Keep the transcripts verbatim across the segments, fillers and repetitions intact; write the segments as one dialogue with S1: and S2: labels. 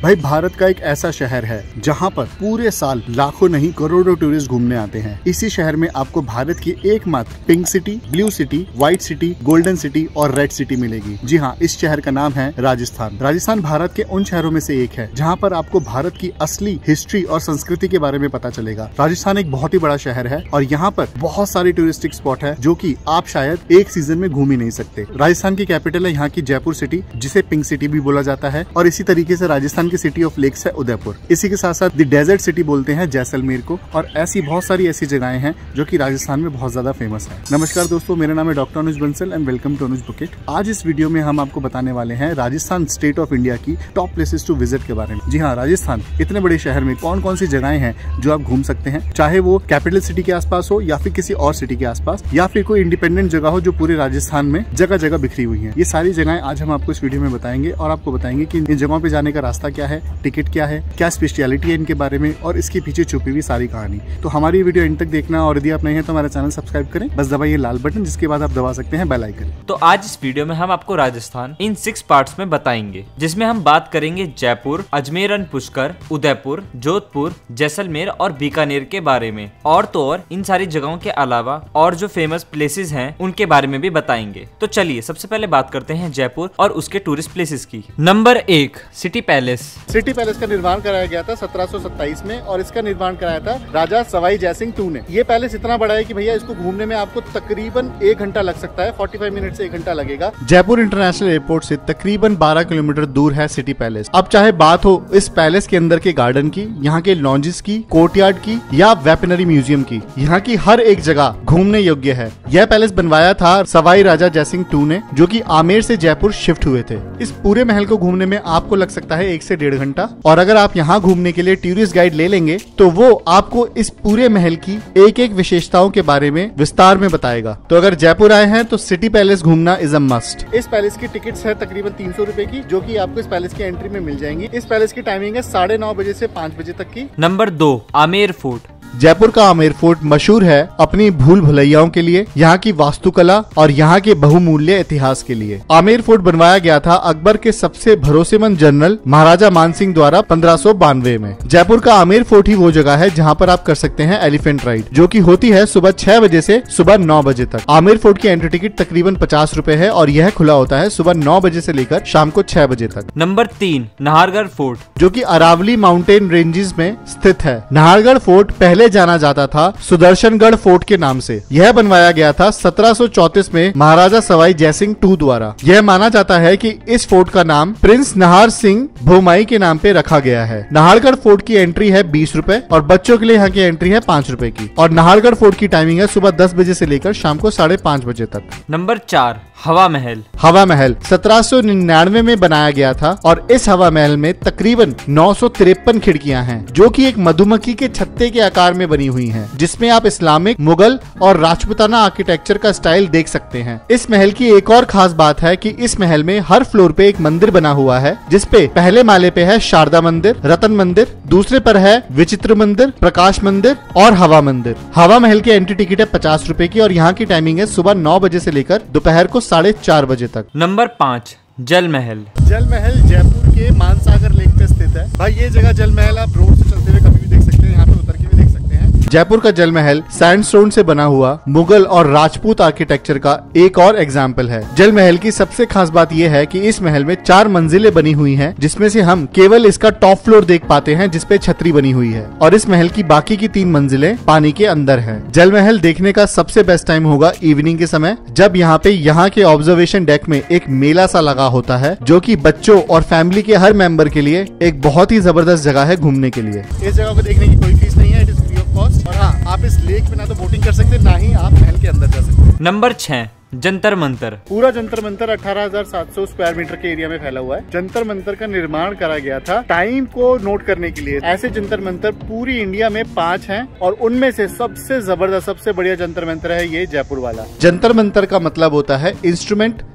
S1: भाई भारत का एक ऐसा शहर है जहाँ पर पूरे साल लाखों नहीं करोड़ों टूरिस्ट घूमने आते हैं। इसी शहर में आपको भारत की एकमात्र pink city, blue city, white city, golden city और रेड सिटी मिलेगी। जी हाँ, इस शहर का नाम है राजस्थान। राजस्थान भारत के उन शहरों में से एक है जहाँ पर आपको भारत की असली हिस्ट्री और संस्कृति के बारे में पता चलेगा। राजस्थान एक बहुत ही बड़ा शहर है और यहाँ पर बहुत सारे टूरिस्टिक स्पॉट है जो कि आप शायद एक सीजन में घूम ही नहीं सकते। राजस्थान की कैपिटल है यहाँ की जयपुर सिटी, जिसे पिंक सिटी भी बोला जाता है, और इसी तरीके से राजस्थान की सिटी ऑफ लेक्स है उदयपुर। इसी के साथ साथ द डेजर्ट सिटी बोलते हैं जैसलमेर को, और ऐसी बहुत सारी ऐसी जगहें हैं जो कि राजस्थान में बहुत ज्यादा फेमस है। नमस्कार दोस्तों, मेरा नाम है doctor Anuj Bansal and welcome to Anuj bucket. आज इस वीडियो में हम आपको बताने वाले हैं राजस्थान स्टेट ऑफ इंडिया की टॉप प्लेसेस टू विजिट के बारे में। जी हाँ, राजस्थान इतने बड़े शहर में कौन कौन सी जगहें हैं जो आप घूम सकते हैं, चाहे वो कैपिटल सिटी के आसपास हो या फिर किसी और सिटी के आसपास, या फिर कोई इंडिपेंडेंट जगह हो जो पूरे राजस्थान में जगह जगह बिखरी हुई है। ये सारी जगहें आज हम आपको इस वीडियो में बताएंगे और आपको बताएंगे कि इन जगहों पे जाने का रास्ता क्या है, टिकट क्या है, क्या स्पेशलिटी है इनके बारे में, और इसके पीछे छुपी हुई सारी कहानी। तो हमारी वीडियो एंड तक देखना, और यदि आप नहीं है तो हमारा चैनल सब्सक्राइब करें, बस दबाइए लाल बटन, जिसके बाद आप दबा सकते हैं बेल आइकन।
S2: तो आज इस वीडियो में हम आपको राजस्थान इन सिक्स पार्ट्स में बताएंगे, जिसमें हम बात करेंगे जयपुर, अजमेर एंड पुष्कर, उदयपुर, जोधपुर, जैसलमेर और बीकानेर के बारे में। और तो और इन सारी जगहों के अलावा और जो फेमस प्लेसेस हैं उनके बारे में भी बताएंगे। तो चलिए सबसे पहले बात करते हैं जयपुर और उसके टूरिस्ट प्लेसेस की। नंबर एक, सिटी पैलेस।
S1: सिटी पैलेस का निर्माण कराया गया था सत्रह सौ सत्ताईस में, और इसका निर्माण कराया था राजा सवाई जयसिंह टू ने। ये पैलेस इतना बड़ा है कि भैया इसको घूमने में आपको तकरीबन एक घंटा लग सकता है, पैंतालीस मिनट से एक घंटा लगेगा। जयपुर इंटरनेशनल एयरपोर्ट से तकरीबन बारह किलोमीटर दूर है सिटी पैलेस। अब चाहे बात हो इस पैलेस के अंदर के गार्डन की, यहाँ के लॉन्जेस की, कोर्टयार्ड की या वेपनरी म्यूजियम की, यहाँ की हर एक जगह घूमने योग्य है। यह पैलेस बनवाया था सवाई राजा जयसिंह टू ने, जो कि आमेर से जयपुर शिफ्ट हुए थे। इस पूरे महल को घूमने में आपको लग सकता है एक से डेढ़ घंटा, और अगर आप यहाँ घूमने के लिए टूरिस्ट गाइड ले लेंगे तो वो आपको इस पूरे महल की एक एक विशेषताओं के बारे में विस्तार में बताएगा। तो अगर जयपुर आए हैं तो सिटी पैलेस घूमना इज अ मस्ट। इस पैलेस की टिकट्स है तकरीबन तीन सौ रूपए की, जो कि आपको इस पैलेस की एंट्री में मिल जाएंगी। इस पैलेस की टाइमिंग है साढ़े नौ बजे से पाँच बजे तक की।
S2: नंबर दो, आमेर फोर्ट।
S1: जयपुर का आमेर फोर्ट मशहूर है अपनी भूल भुलैयाओं के लिए, यहाँ की वास्तुकला और यहाँ के बहुमूल्य इतिहास के लिए। आमेर फोर्ट बनवाया गया था अकबर के सबसे भरोसेमंद जनरल महाराजा मानसिंह द्वारा पंद्रह सौ बानवे में। जयपुर का आमेर फोर्ट ही वो जगह है जहाँ पर आप कर सकते हैं एलिफेंट राइड, जो कि होती है सुबह छह बजे से सुबह नौ बजे तक। आमेर फोर्ट की एंट्री टिकट तकरीबन पचास रूपए है और यह खुला होता है सुबह नौ बजे से लेकर शाम को छह बजे तक।
S2: नंबर तीन, नाहरगढ़ फोर्ट,
S1: जो कि अरावली माउंटेन रेंजेस में स्थित है। नाहरगढ़ फोर्ट पहले जाना जाता था सुदर्शनगढ़ फोर्ट के नाम से। यह बनवाया गया था सत्रह सौ चौंतीस में महाराजा सवाई जयसिंह टू द्वारा। यह माना जाता है कि इस फोर्ट का नाम प्रिंस नाहर सिंह भोमाई के नाम पे रखा गया है। नाहरगढ़ फोर्ट की एंट्री है बीस रुपए और बच्चों के लिए यहाँ की एंट्री है पाँच रुपए की, और नाहरगढ़ फोर्ट की टाइमिंग है सुबह दस बजे से लेकर शाम को साढ़े पाँच बजे तक।
S2: नंबर चार, हवा महल।
S1: हवा महल सत्रह सौ निन्यानवे में बनाया गया था, और इस हवा महल में तकरीबन नौ सौ तिरपन खिड़कियां हैं, जो कि एक मधुमक्खी के छत्ते के आकार में बनी हुई हैं, जिसमें आप इस्लामिक, मुगल और राजपूताना आर्किटेक्चर का स्टाइल देख सकते हैं। इस महल की एक और खास बात है कि इस महल में हर फ्लोर पे एक मंदिर बना हुआ है, जिसपे पहले माले पे है शारदा मंदिर, रतन मंदिर, दूसरे पर है विचित्र मंदिर, प्रकाश मंदिर और हवा मंदिर। हवा महल की एंट्री टिकट है पचास रूपए की, और यहाँ की टाइमिंग है सुबह नौ बजे से लेकर दोपहर को साढ़े चार बजे तक।
S2: नंबर पाँच, जल महल।
S1: जल महल जयपुर के मानसागर लेक पे स्थित है। भाई ये जगह जल महल आप रोड से चलते हुए कभी भी देख सकते हैं, यहाँ पे उतर के भी देख सकते हैं। जयपुर का जल महल सैंडस्टोन से बना हुआ मुगल और राजपूत आर्किटेक्चर का एक और एग्जाम्पल है। जल महल की सबसे खास बात यह है कि इस महल में चार मंजिलें बनी हुई हैं, जिसमें से हम केवल इसका टॉप फ्लोर देख पाते हैं, जिसपे छतरी बनी हुई है, और इस महल की बाकी की तीन मंजिलें पानी के अंदर हैं। जल महल देखने का सबसे बेस्ट टाइम होगा इवनिंग के समय, जब यहाँ पे यहाँ के ऑब्जर्वेशन डेक में एक मेला सा लगा होता है, जो कि बच्चों और फैमिली के हर मेंबर के लिए एक बहुत ही जबरदस्त जगह है घूमने के लिए। इस जगह को देखने की कोई फीस नहीं है, it is free of cost, और हाँ, आप इस लेक में ना तो बोटिंग कर सकते, ना ही आप महल के अंदर जा सकते।
S2: नंबर छह, जंतर मंतर।
S1: पूरा जंतर मंतर अठारह हजार सात सौ स्क्वायर मीटर के एरिया में फैला हुआ है। जंतर मंतर का निर्माण करा गया था टाइम को नोट करने के लिए। ऐसे जंतर मंतर पूरी इंडिया में पांच हैं, और उनमें से सबसे जबरदस्त, सबसे बढ़िया जंतर मंतर है ये जयपुर वाला। जंतर मंतर का मतलब होता है instrument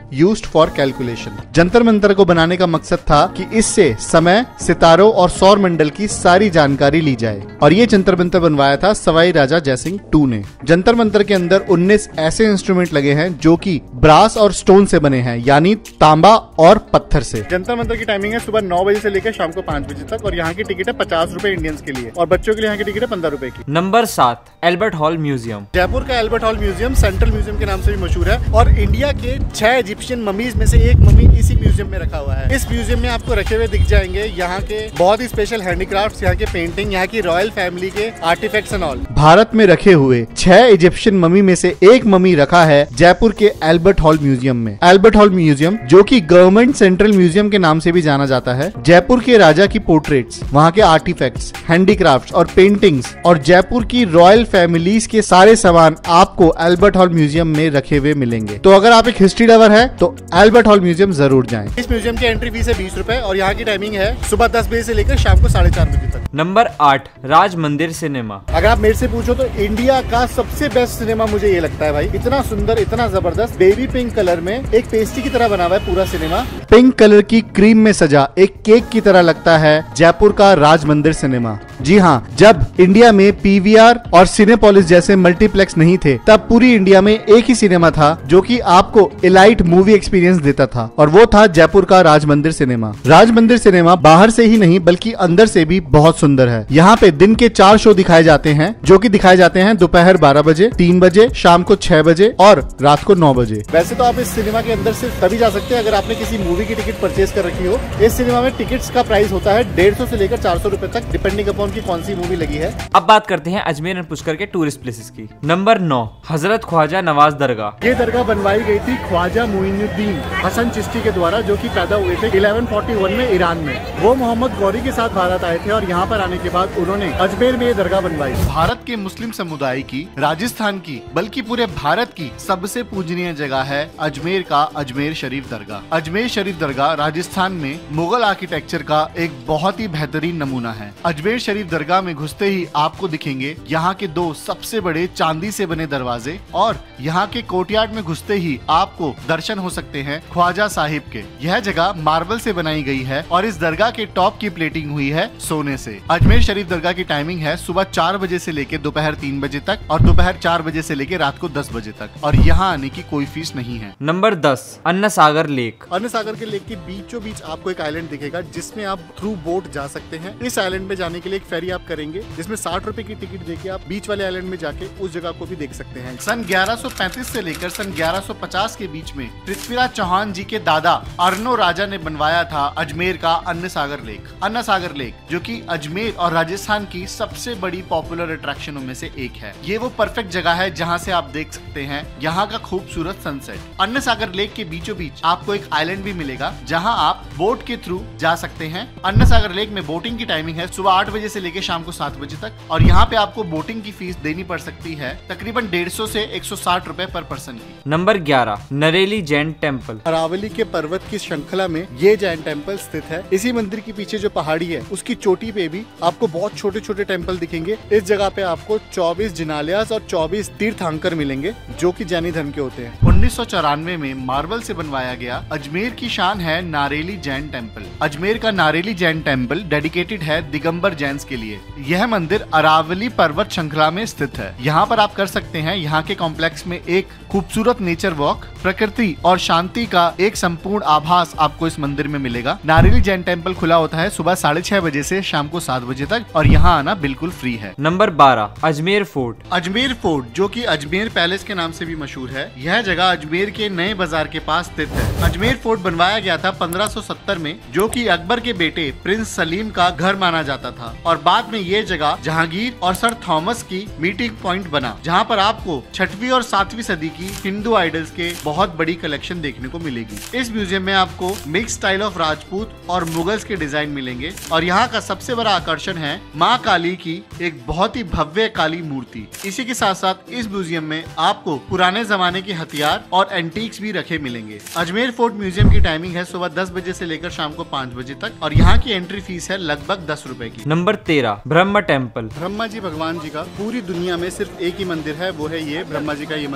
S1: used for calculation. Jantar Mantar को बनाने का मकसद था कि इससे समय, सितारों और सौर मंडल की सारी जानकारी ली जाए और ये जंतर मंतर बनवाया था सवाई राजा जयसिंह टू ने। जंतर मंतर के अंदर उन्नीस ऐसे इंस्ट्रूमेंट लगे हैं जो कि ब्रास और स्टोन से बने हैं, यानी तांबा और पत्थर से। जंतर मंतर की टाइमिंग है सुबह नौ बजे से लेकर शाम को पाँच बजे तक और यहाँ की टिकट है पचास रुपए इंडियंस के लिए और बच्चों के लिए यहाँ की टिकट है पंद्रह रुपए की।
S2: नंबर सात, एल्बर्ट हॉल म्यूजियम।
S1: जयपुर का Albert hall museum central museum के नाम से भी मशहूर है और इंडिया के छह इजिप्शियन ममीज में से एक ममी इसी म्यूजियम में रखा हुआ है। इस म्यूजियम में आपको रखे हुए दिख जाएंगे यहाँ के बहुत ही स्पेशल हैंडीक्राफ्ट्स, यहाँ के पेंटिंग, यहाँ की रॉयल फैमिली के आर्टिफैक्ट्स एंड ऑल। भारत में रखे हुए छह इजिप्शियन ममी में से एक ममी रखा है जयपुर के एल्बर्ट हॉल म्यूजियम में। एल्बर्ट हॉल म्यूजियम, जो कि गवर्नमेंट सेंट्रल म्यूजियम के नाम से भी जाना जाता है, जयपुर के राजा की पोर्ट्रेट्स, वहाँ के आर्टिफैक्ट्स, हैंडीक्राफ्ट्स और पेंटिंग्स और जयपुर की रॉयल फैमिलीज के सारे सामान आपको एल्बर्ट हॉल म्यूजियम में रखे हुए मिलेंगे। तो अगर आप एक हिस्ट्री लवर है तो एल्बर्ट हॉल म्यूजियम जरूर जाएं। इस म्यूजियम की एंट्री फीस है बीस रुपए और यहाँ की टाइमिंग है सुबह दस बजे से लेकर शाम को साढ़े चार बजे तक।
S2: नंबर आठ, राज मंदिर सिनेमा।
S1: अगर आप मेरे से पूछो तो इंडिया का सबसे बेस्ट सिनेमा मुझे ये लगता है भाई। इतना सुंदर, इतना जबरदस्त बेबी पिंक कलर में एक पेस्ट्री की तरह बना हुआ है पूरा सिनेमा। पिंक कलर की क्रीम में सजा एक केक की तरह लगता है जयपुर का राज मंदिर सिनेमा। जी हाँ, जब इंडिया में पीवीआर और सिनेपोलिस जैसे मल्टीप्लेक्स नहीं थे तब पूरी इंडिया में एक ही सिनेमा था जो कि आपको इलाइट मूवी एक्सपीरियंस देता था और वो था जयपुर का राज मंदिर सिनेमा। राज मंदिर सिनेमा बाहर से ही नहीं बल्कि अंदर से भी बहुत सुंदर है। यहाँ पे दिन के चार शो दिखाए जाते हैं जो कि दिखाए जाते हैं दोपहर बारह बजे, तीन बजे, शाम को छह बजे और रात को नौ बजे। वैसे तो आप इस सिनेमा के अंदर सिर्फ तभी जा सकते हैं अगर आपने किसी मूवी की टिकट परचेज कर रखी हो। इस सिनेमा में टिकट्स का प्राइस होता है डेढ़ सौ से लेकर चार सौ रूपए तक, डिपेंडिंग अपॉन की कौन सी मूवी लगी है।
S2: अब बात करते हैं अजमेर एंड पुष्कर के टूरिस्ट प्लेसेस की। नंबर नौ, हजरत ख्वाजा नवाज दरगाह।
S1: ये दरगाह बनवाई गई थी ख्वाजा मुइनुद्दीन हसन चिश्ती के द्वारा, जो कि पैदा हुए थे ग्यारह सौ इकतालीस में ईरान में। वो मोहम्मद गौरी के साथ भारत आए थे और यहाँ पर आने के बाद उन्होंने अजमेर में ये दरगाह बनवाई। भारत के मुस्लिम समुदाय की, राजस्थान की, बल्कि पूरे भारत की सबसे पूजनीय जगह है अजमेर का अजमेर शरीफ दरगाह। अजमेर शरीफ दरगाह राजस्थान में मुगल आर्किटेक्चर का एक बहुत ही बेहतरीन नमूना है। अजमेर शरीफ दरगाह में घुसते ही आपको दिखेंगे यहाँ के दो सबसे बड़े चांदी से बने दरवाजे और यहाँ के कोर्टयार्ड में घुसते ही आपको दर्शन हो सकते हैं ख्वाजा साहिब के। यह जगह मार्बल से बनाई गई है और इस दरगाह के टॉप की प्लेटिंग हुई है सोने से। अजमेर शरीफ दरगाह की टाइमिंग है सुबह चार बजे से लेकर दोपहर तीन बजे तक और दोपहर चार बजे से लेकर रात को दस बजे तक और यहाँ आने की कोई फीस नहीं है।
S2: नंबर दस, अन्ना सागर लेक।
S1: अन्ना सागर के लेक के बीचों बीच आपको एक आइलैंड दिखेगा जिसमें आप थ्रू बोट जा सकते हैं। इस आइलैंड में जाने के लिए एक फेरी आप करेंगे जिसमें साठ रुपए की टिकट देके आप बीच वाले आइलैंड में जाके उस जगह को भी देख सकते हैं। सन ग्यारह सौ पैंतीस से लेकर सन ग्यारह सौ पचास के बीच में पृथ्वीराज चौहान जी के दादा अर्नो राजा ने बनवाया था अजमेर का अन्ना सागर लेक। अन्ना सागर लेक जो कि अजमेर और राजस्थान की सबसे बड़ी पॉपुलर अट्रैक्शनों में से एक है। ये वो परफेक्ट जगह है जहाँ से आप देख सकते हैं यहाँ का खूबसूरत सनसेट। अन्ना सागर लेक के बीचों बीच आपको एक आइलैंड भी मिलेगा जहाँ आप बोट के थ्रू जा सकते हैं। अन्ना सागर लेक में बोटिंग की टाइमिंग है सुबह आठ बजे से लेकर शाम को सात बजे तक और यहाँ पे आपको बोटिंग की फीस देनी पड़ सकती है तकरीबन डेढ़ सौ से एक सौ साठ रुपए पर पर्सन की।
S2: नंबर ग्यारह, नरेली जैन टेम्पल।
S1: अरावली के पर्वत की श्रृंखला में ये जैन टेम्पल स्थित है। इसी मंदिर के पीछे जो पहाड़ी है उसकी चोटी पे भी आपको बहुत छोटे छोटे टेम्पल दिखेंगे। इस जगह पे आपको चौबीस जिनालयास और चौबीस तीर्थंकर मिलेंगे जो कि जैनी धर्म के होते हैं। उन्नीस सौ चौरानवे में मार्बल से बनवाया गया अजमेर की शान है नारेली जैन टेम्पल। अजमेर का नारेली जैन टेम्पल डेडिकेटेड है दिगंबर जैन्स के लिए। यह मंदिर अरावली पर्वत श्रृंखला में स्थित है। यहाँ पर आप कर सकते हैं यहाँ के कॉम्प्लेक्स में एक खूबसूरत नेचर वॉक। प्रकृति और शांति का एक संपूर्ण आभास आपको इस मंदिर में मिलेगा। नारेली जैन टेम्पल खुला होता है सुबह साढ़े छह बजे से शाम को सात बजे तक और यहाँ आना बिल्कुल फ्री है।
S2: नंबर बारह, अजमेर फोर्ट।
S1: अजमेर फोर्ट जो कि अजमेर पैलेस के नाम से भी मशहूर है। यह जगह अजमेर के नए बाजार के पास स्थित है। अजमेर फोर्ट बनवाया गया था पंद्रह सौ सत्तर में जो कि अकबर के बेटे प्रिंस सलीम का घर माना जाता था और बाद में ये जगह जहांगीर और सर थॉमस की मीटिंग पॉइंट बना जहाँ पर आपको छठवीं और सातवीं सदी की हिंदू आइडल्स के बहुत बड़ी कलेक्शन देखने को मिलेगी। इस म्यूजियम में आपको मिक्स स्टाइल ऑफ राजपूत और मुगल्स के डिजाइन मिलेंगे और यहाँ का सबसे बड़ा आकर्षण है माँ काली की एक बहुत ही भव्य काली मूर्ति। इसी के साथ साथ इस म्यूजियम में आपको पुराने जमाने के हथियार और एंटीक्स भी रखे मिलेंगे। अजमेर फोर्ट म्यूजियम की टाइमिंग है सुबह दस बजे से लेकर शाम को पाँच बजे तक और यहाँ की एंट्री फीस है लगभग दस रुपए की।
S2: नंबर तेरह, ब्रह्मा टेम्पल।
S1: ब्रह्मा जी भगवान जी का पूरी दुनिया में सिर्फ एक ही मंदिर है, वो है ये ब्रह्मा जी का ये मंदिर। यहाँ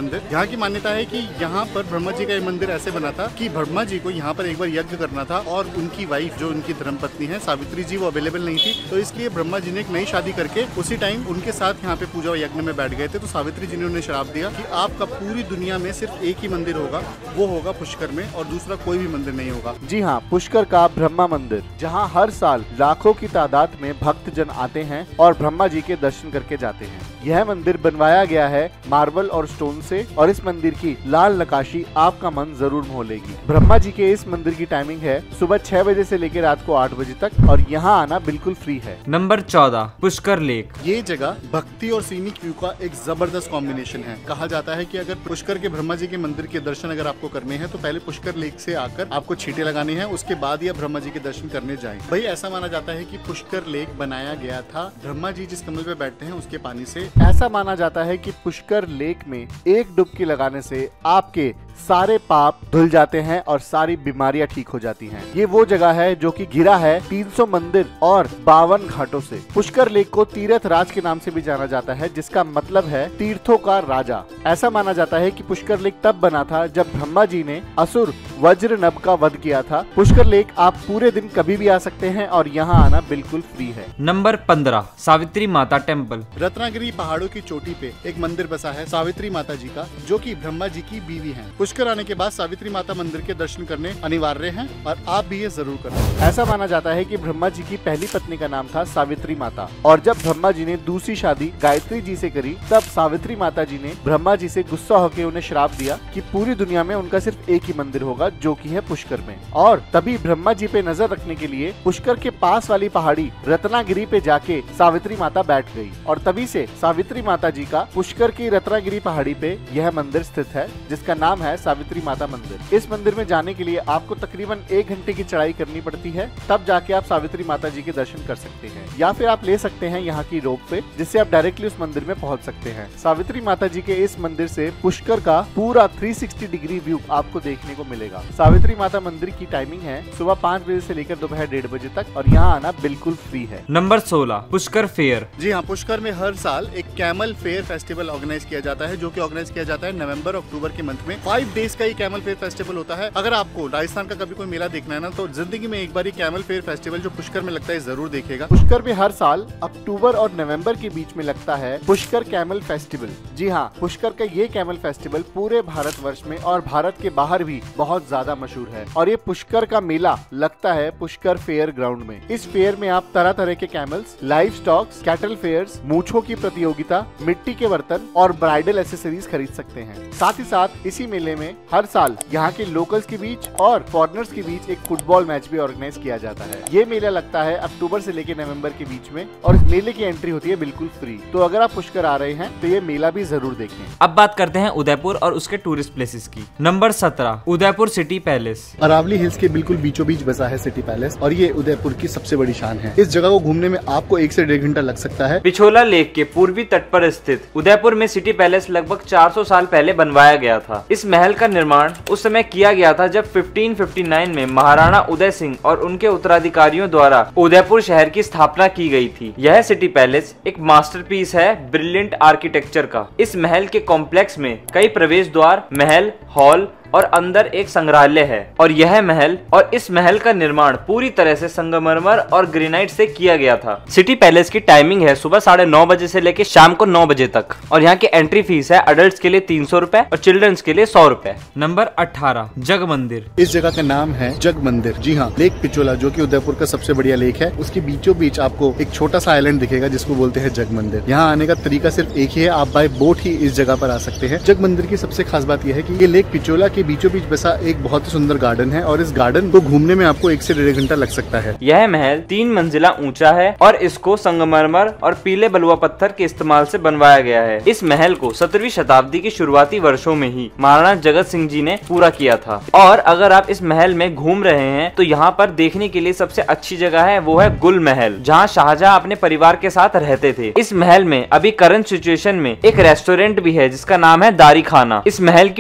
S1: की मान्यता है कि यहाँ पर ब्रह्मा जी का ये मंदिर ऐसे बना था कि ब्रह्मा जी को यहाँ पर एक बार यज्ञ करना था और उनकी वाइफ जो उनकी धर्मपत्नी है सावित्री जी वो अवेलेबल नहीं थी, तो इसलिए ब्रह्मा जी ने एक नई शादी करके उसी टाइम उनके साथ यहाँ पे पूजा यज्ञ में बैठ गए थे। तो सावित्री जी ने उन्हें श्राप दिया कि आपका पूरी दुनिया में सिर्फ एक ही मंदिर होगा, वो होगा पुष्कर में, और दूसरा कोई भी मंदिर नहीं होगा।
S3: जी हाँ, पुष्कर का ब्रह्मा मंदिर, जहाँ हर साल लाखों की तादाद में भक्तजन आते हैं और ब्रह्मा जी के दर्शन करके जाते हैं। यह मंदिर बनवाया गया है मार्बल और स्टोन से, और इस मंदिर की लाल नक्काशी आपका मन जरूर मोह लेगी। ब्रह्मा जी के इस मंदिर की टाइमिंग है सुबह छह बजे से लेकर रात को आठ बजे तक, और यहाँ आना बिल्कुल फ्री है।
S2: नंबर चौदह, पुष्कर लेक।
S1: ये जगह भक्ति और सीनिक व्यू का एक जबरदस्त कॉम्बिनेशन है। कहा जाता है कि अगर पुष्कर के ब्रह्मा जी के मंदिर के दर्शन अगर आपको करने हैं तो पहले पुष्कर लेक से आकर आपको छींटे लगानी है, उसके बाद ही आप ब्रह्मा जी के दर्शन करने जाएं। भाई ऐसा माना जाता है कि पुष्कर लेक बनाया गया था ब्रह्मा जी जिस कमल पे बैठते हैं उसके पानी से।
S3: ऐसा माना जाता है कि पुष्कर लेक में एक डुबकी लगाने से आपके सारे पाप धुल जाते हैं और सारी बीमारियां ठीक हो जाती हैं। ये वो जगह है जो कि घिरा है तीन सौ मंदिर और बावन घाटों से। पुष्कर लेक को तीर्थ राज के नाम से भी जाना जाता है, जिसका मतलब है तीर्थों का राजा। ऐसा माना जाता है कि पुष्कर लेक तब बना था जब ब्रह्मा जी ने असुर वज्र नभ का वध किया था। पुष्कर लेक आप पूरे दिन कभी भी आ सकते हैं और यहाँ आना बिल्कुल फ्री है।
S2: नंबर पंद्रह, सावित्री माता टेम्पल।
S1: रत्नागिरी पहाड़ों की चोटी पे एक मंदिर बसा है सावित्री माता जी का, जो कि ब्रह्मा जी की बीवी हैं। पुष्कर आने के बाद सावित्री माता मंदिर के दर्शन करने अनिवार्य हैं और आप भी ये जरूर करें।
S3: ऐसा माना जाता है कि ब्रह्मा जी की पहली पत्नी का नाम था सावित्री माता, और जब ब्रह्मा जी ने दूसरी शादी गायत्री जी से करी तब सावित्री माता जी ने ब्रह्मा जी से गुस्सा होकर उन्हें श्राप दिया कि पूरी दुनिया में उनका सिर्फ एक ही मंदिर होगा, जो कि है पुष्कर में। और तभी ब्रह्मा जी पे नजर रखने के लिए पुष्कर के पास वाली पहाड़ी रत्नागिरी पे जाके सावित्री माता बैठ गई, और तभी से सावित्री माता जी का पुष्कर की रत्नागिरी पहाड़ी पे यह मंदिर स्थित है, जिसका नाम है सावित्री माता मंदिर। इस मंदिर में जाने के लिए आपको तकरीबन एक घंटे की चढ़ाई करनी पड़ती है, तब जाके आप सावित्री माता जी के दर्शन कर सकते हैं, या फिर आप ले सकते हैं यहाँ की रोप पे, जिससे आप डायरेक्टली उस मंदिर में पहुँच सकते हैं। सावित्री माता जी के इस मंदिर से पुष्कर का पूरा तीन सौ साठ डिग्री व्यू आपको देखने को मिलेगा। सावित्री माता मंदिर की टाइमिंग है सुबह पाँच बजे से लेकर दोपहर डेढ़ बजे तक, और यहाँ आना बिल्कुल फ्री है।
S2: नंबर सोलह, पुष्कर फेयर।
S1: जी हाँ, पुष्कर में हर साल एक कैमल फेयर फेस्टिवल ऑर्गेनाइज किया जाता है, जो कि ऑर्गेनाइज किया जाता है नवंबर अक्टूबर के मंथ में। फाइव डेज का ये कैमल फेयर फेस्टिवल होता है। अगर आपको राजस्थान का कभी कोई मेला देखना है ना, तो जिंदगी में एक बार ये कैमल फेयर फेस्टिवल जो पुष्कर में लगता है जरूर देखेगा।
S3: पुष्कर में हर साल अक्टूबर और नवंबर के बीच में लगता है पुष्कर कैमल फेस्टिवल। जी हाँ, पुष्कर का ये कैमल फेस्टिवल पूरे भारत वर्ष में और भारत के बाहर भी बहुत ज्यादा मशहूर है, और ये पुष्कर का मेला लगता है पुष्कर फेयर ग्राउंड में। इस फेयर में आप तरह तरह के camels, live stocks, cattle fairs, मूछों की प्रतियोगिता, मिट्टी के बर्तन और ब्राइडल एसेसरीज खरीद सकते हैं। साथ ही साथ इसी मेले में हर साल यहाँ के लोकल्स के बीच और फॉरेनर्स के बीच एक फुटबॉल मैच भी ऑर्गेनाइज किया जाता है। ये मेला लगता है अक्टूबर से लेकर नवंबर के बीच में, और इस मेले की एंट्री होती है बिल्कुल फ्री। तो अगर आप पुष्कर आ रहे हैं तो ये मेला भी जरूर देखें।
S2: अब बात करते हैं उदयपुर और उसके टूरिस्ट प्लेसेस की। नंबर सत्रह, Udaipur city palace.
S1: Aravalli hills के बिल्कुल बीचों बीच बसा है सिटी पैलेस, और ये उदयपुर की सबसे बड़ी शान है। इस जगह को घूमने में आपको एक से डेढ़ घंटा लग सकता है।
S2: पिछोला लेक के पूर्वी तट पर स्थित उदयपुर में सिटी पैलेस लगभग चार सौ साल पहले बनवाया गया था। इस महल का निर्माण उस समय किया गया था जब पंद्रह सौ उनसठ में महाराणा उदय सिंह और उनके उत्तराधिकारियों द्वारा उदयपुर शहर की स्थापना की गई थी। यह सिटी पैलेस एक मास्टरपीस है ब्रिलियंट आर्किटेक्चर का। इस महल के कॉम्प्लेक्स में कई प्रवेश द्वार, महल, हॉल और अंदर एक संग्रहालय है, और यह महल और इस महल का निर्माण पूरी तरह से संगमरमर और ग्रेनाइट से किया गया था। सिटी पैलेस की टाइमिंग है सुबह साढ़े नौ बजे से लेकर शाम को नौ बजे तक, और यहाँ की एंट्री फीस है अडल्ट के लिए तीन सौ रूपए और चिल्ड्रंस के लिए सौ रूपए। नंबर अठारह, जग मंदिर।
S1: इस जगह का नाम है जग मंदिर। जी हाँ, लेक पिछोला जो कि उदयपुर का सबसे बढ़िया लेक है, उसके बीचों बीच आपको एक छोटा सा आइलैंड दिखेगा जिसको बोलते हैं जग मंदिर। यहाँ आने का तरीका सिर्फ एक ही है, आप बाय बोट ही इस जगह पर आ सकते हैं। जग मंदिर की सबसे खास बात यह है कि ये लेक पिछोला के बीचों बीच बसा एक बहुत ही सुंदर गार्डन है, और इस गार्डन को घूमने में आपको एक से डेढ़ घंटा लग सकता है।
S2: यह महल तीन मंजिला ऊंचा है और इसको संगमरमर और पीले बलुआ पत्थर के इस्तेमाल से बनवाया गया है। इस महल को सत्रहवीं शताब्दी के शुरुआती वर्षों में ही महाराणा जगत सिंह जी ने पूरा किया था। और अगर आप इस महल में घूम रहे हैं तो यहाँ पर देखने के लिए सबसे अच्छी जगह है वो है गुल महल, जहाँ शाहजहां अपने परिवार के साथ रहते थे। इस महल में अभी करंट सिचुएशन में एक रेस्टोरेंट भी है जिसका नाम है दारी खाना। इस महल की टाइमिंग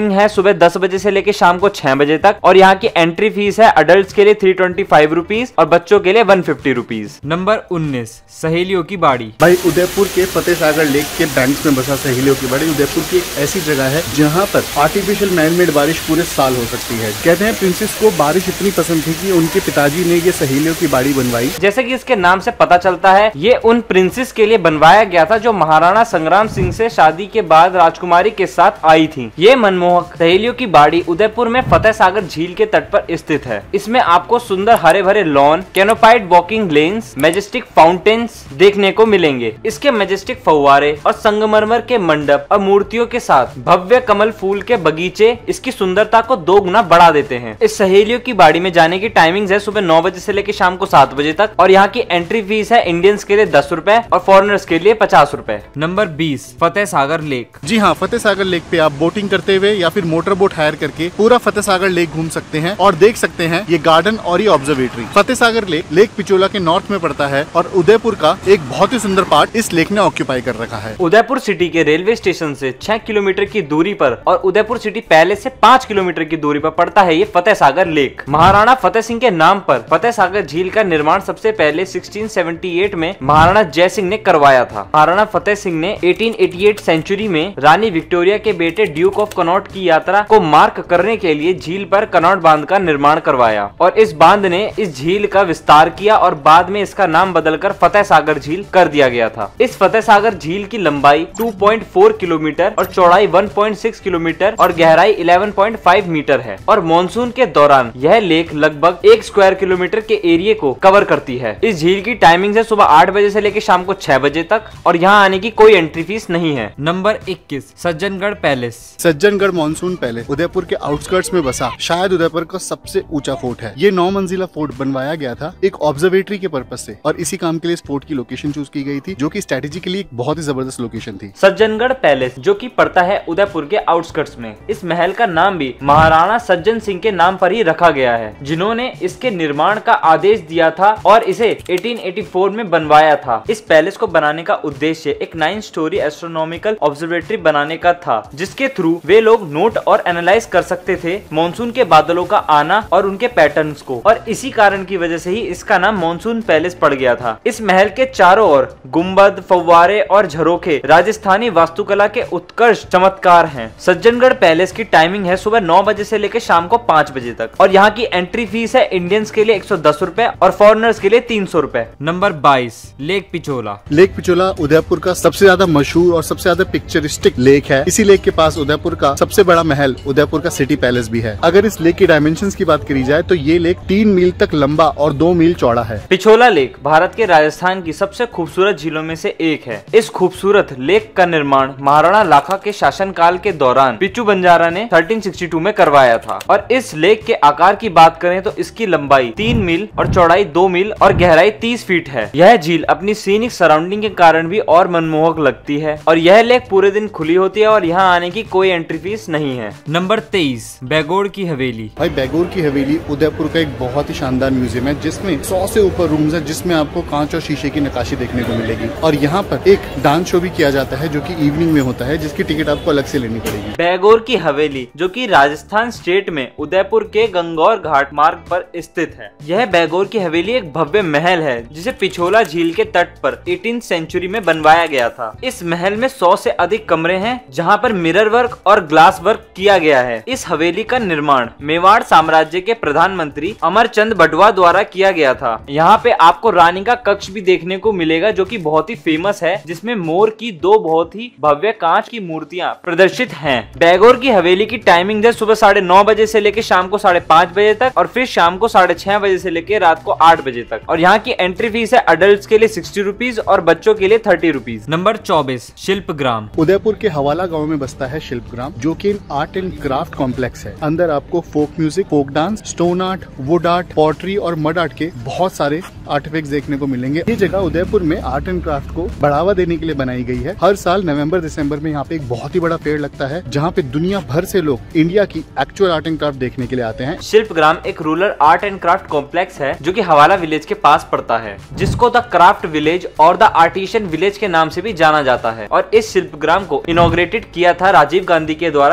S2: टाइमिंग है सुबह दस बजे से लेकर शाम को छह बजे तक और यहाँ की एंट्री फीस है अडल्ट के लिए थ्री ट्वेंटी फाइव रुपीज और बच्चों के लिए वन फिफ्टी रुपीज। नंबर उन्नीस, सहेलियों की बाड़ी।
S1: भाई उदयपुर के फतेह सागर लेक के बैंक्स में बसा सहेलियों की बाड़ी उदयपुर की एक ऐसी जगह है जहाँ पर आर्टिफिशियल मैन मेड बारिश पूरे साल हो सकती है। कहते हैं प्रिंसेस को बारिश इतनी पसंद थी कि उनके पिताजी ने ये सहेलियों की बाड़ी बनवाई।
S2: जैसे कि इसके नाम से पता चलता है ये उन प्रिंसेस के लिए बनवाया गया था जो महाराणा संग्राम सिंह से शादी के बाद राजकुमारी के साथ आई थी। ये मनमोहक सहेलियों की बाड़ी उदयपुर में फतेह सागर झील के तट पर स्थित है। इसमें आपको सुंदर हरे भरे lawn, canopied walking lanes, majestic fountains देखने को मिलेंगे। इसके मैजेस्टिक फव्वारे और संगमरमर के मंडप और मूर्तियों के साथ भव्य कमल फूल के बगीचे इसकी सुंदरता को दो गुना बढ़ा देते हैं। इस सहेलियों की बाड़ी में जाने की टाइमिंग है सुबह नौ बजे से लेकर शाम को सात बजे तक और यहाँ की एंट्री फीस है इंडियंस के लिए दस रुपए और फॉरेनर्स के लिए पचास रुपए। नंबर बीस, फतेह सागर लेक।
S1: जी हाँ, फतेह सागर लेक पे आप बोटिंग करते हुए या फिर मोटर बोट हायर करके पूरा फतेह सागर लेक घूम सकते हैं और देख सकते हैं ये गार्डन और ये observatory. Fateh Sagar lake lake Pichola के नॉर्थ में पड़ता है और उदयपुर का एक बहुत ही सुंदर पार्ट इस लेक ने ऑक्यूपाई कर रखा है।
S2: उदयपुर सिटी के रेलवे स्टेशन से छह किलोमीटर की दूरी पर और उदयपुर सिटी पैलेस से पाँच किलोमीटर की दूरी पर पड़ता है ये फतेह सागर लेक। महाराणा फतेह सिंह के नाम पर फतेह सागर झील का निर्माण सबसे पहले सोलह सौ अठहत्तर में महाराणा जय सिंह ने करवाया था। महाराणा फतेह सिंह ने अठारह सौ अट्ठासी सेंचुरी में रानी विक्टोरिया के बेटे ड्यूक ऑफ कनॉट की यात्रा को मार्क करने के लिए झील पर कनॉट बांध का निर्माण करवाया और इस बांध ने इस झील का विस्तार किया और बाद में इसका नाम बदलकर फतेह सागर झील कर दिया गया था। इस फतेह सागर झील की लंबाई दो पॉइंट चार किलोमीटर और चौड़ाई एक पॉइंट छह किलोमीटर और गहराई ग्यारह पॉइंट पाँच मीटर है और मॉनसून के दौरान यह लेक लगभग एक स्क्वायर किलोमीटर के एरिया को कवर करती है। इस झील की टाइमिंग है सुबह आठ बजे से लेकर शाम को छह बजे तक और यहाँ आने की कोई एंट्री फीस नहीं है। नंबर इक्कीस, Sajjangarh palace.
S1: Sajjangarh monsoon palace Udaipur के आउटस्कर्ट्स में बसा शायद उदयपुर का सबसे ऊंचा फोर्ट है। ये नौ मंजिला फोर्ट बनवाया गया था एक ऑब्जर्वेटरी के पर्पज से और इसी काम के लिए इस फोर्ट की लोकेशन चूज की गई थी जो कि स्ट्रेटेजिकली एक बहुत ही जबरदस्त लोकेशन थी।
S2: सज्जनगढ़ पैलेस जो कि पड़ता है उदयपुर के आउटस्कर्ट्स में। इस महल का नाम भी महाराणा सज्जन सिंह के नाम पर ही रखा गया है जिन्होंने इसके निर्माण का आदेश दिया था और इसे अठारह सौ चौरासी में बनवाया था। इस पैलेस को बनाने का उद्देश्य एक नाइन स्टोरी एस्ट्रोनॉमिकल ऑब्जर्वेटरी बनाने का था जिसके थ्रू वे लोग नोट और एनालाइज कर सकते थे मॉनसून के बादलों का आना और उनके पैटर्न्स को और इसी कारण की वजह से ही इसका नाम मॉनसून पैलेस पड़ गया था। इस महल के चारों ओर गुम्बद, फव्वारे और झरोखे राजस्थानी वास्तुकला के उत्कृष्ट चमत्कार हैं। सज्जनगढ़ पैलेस की टाइमिंग है सुबह नौ बजे से लेकर शाम को पाँच बजे तक और यहाँ की एंट्री फीस है इंडियंस के लिए एक सौ दस रुपए और फॉरेनर्स के लिए तीन सौ रुपए। नंबर बाईस, लेक पिचोला।
S1: लेक पिचोला उदयपुर का सबसे ज्यादा मशहूर और सबसे ज्यादा पिक्चरिस्टिक लेक है। इसी लेक के पास उदयपुर का सबसे बड़ा महल उदयपुर का सिटी पैलेस भी है। अगर इस लेक की डायमेंशंस की बात करी जाए तो ये लेक तीन मील तक लंबा और दो मील चौड़ा है।
S2: पिछोला लेक भारत के राजस्थान की सबसे खूबसूरत झीलों में से एक है। इस खूबसूरत लेक का निर्माण महाराणा लाखा के शासनकाल के दौरान पिच्चू बंजारा ने तेरह सौ बासठ में करवाया था और इस लेक के आकार की बात करें तो इसकी लंबाई तीन मील और चौड़ाई दो मील और गहराई तीस फीट है। यह झील अपनी सीनिक सराउंडिंग के कारण भी और मनमोहक लगती है और यह लेक पूरे दिन खुली होती है और यहाँ आने की कोई एंट्री फीस नहीं है। नंबर तेईस, बैगोड़ की हवेली।
S1: भाई बैगोर की हवेली उदयपुर का एक बहुत ही शानदार म्यूजियम है जिसमें सौ से ऊपर रूम्स है जिसमें आपको कांच और शीशे की नक्काशी देखने को मिलेगी और यहाँ पर एक डांस शो भी किया जाता है जो कि इवनिंग में होता है जिसकी टिकट आपको अलग से लेनी पड़ेगी।
S2: बैगोर की हवेली जो कि राजस्थान स्टेट में उदयपुर के गंगौर घाट मार्ग पर स्थित है। यह बैगोर की हवेली एक भव्य महल है जिसे पिछोला झील के तट पर अठारहवीं सेंचुरी में बनवाया गया था। इस महल में सौ से अधिक कमरे हैं जहाँ पर मिरर वर्क और ग्लास वर्क किया गया है। इस हवेली का निर्माण मेवाड़ साम्राज्य के प्रधानमंत्री अमरचंद बटवा द्वारा किया गया था। यहाँ पे आपको रानी का कक्ष भी देखने को मिलेगा जो कि बहुत ही फेमस है जिसमें मोर की दो बहुत ही भव्य कांच की मूर्तियां प्रदर्शित हैं। बैगोर की हवेली की टाइमिंग है सुबह साढ़े नौ बजे से लेकर शाम को साढ़े पाँच बजे तक और फिर शाम को साढ़े छह बजे से लेकर रात को आठ बजे तक और यहाँ की एंट्री फीस है अडल्ट के लिए सिक्सटी रुपीज और बच्चों के लिए थर्टी रुपीज। नंबर चौबीस, शिल्पग्राम।
S1: उदयपुर के हवाला गांव में बसता है शिल्पग्राम जो कि आर्ट एंड क्राफ्ट कॉम्प्लेक्स है। अंदर आपको folk music, folk dance, stone art, wood art, pottery और मड आर्ट के बहुत सारे आर्टिफैक्ट्स देखने को मिलेंगे। ये जगह उदयपुर में आर्ट एंड क्राफ्ट को बढ़ावा देने के लिए बनाई गई है। हर साल नवंबर दिसंबर में यहाँ पे एक बहुत ही बड़ा फेयर लगता है जहाँ पे दुनिया भर से लोग इंडिया की एक्चुअल आर्ट एंड क्राफ्ट देखने के लिए आते हैं।
S2: शिल्पग्राम एक rural art and craft complex है जो कि हवाला विलेज के पास पड़ता है जिसको द क्राफ्ट विलेज और द आर्टिशियन विलेज के नाम से भी जाना जाता है और इस शिल्पग्राम को इनॉग्रेटेड किया था राजीव गांधी के द्वारा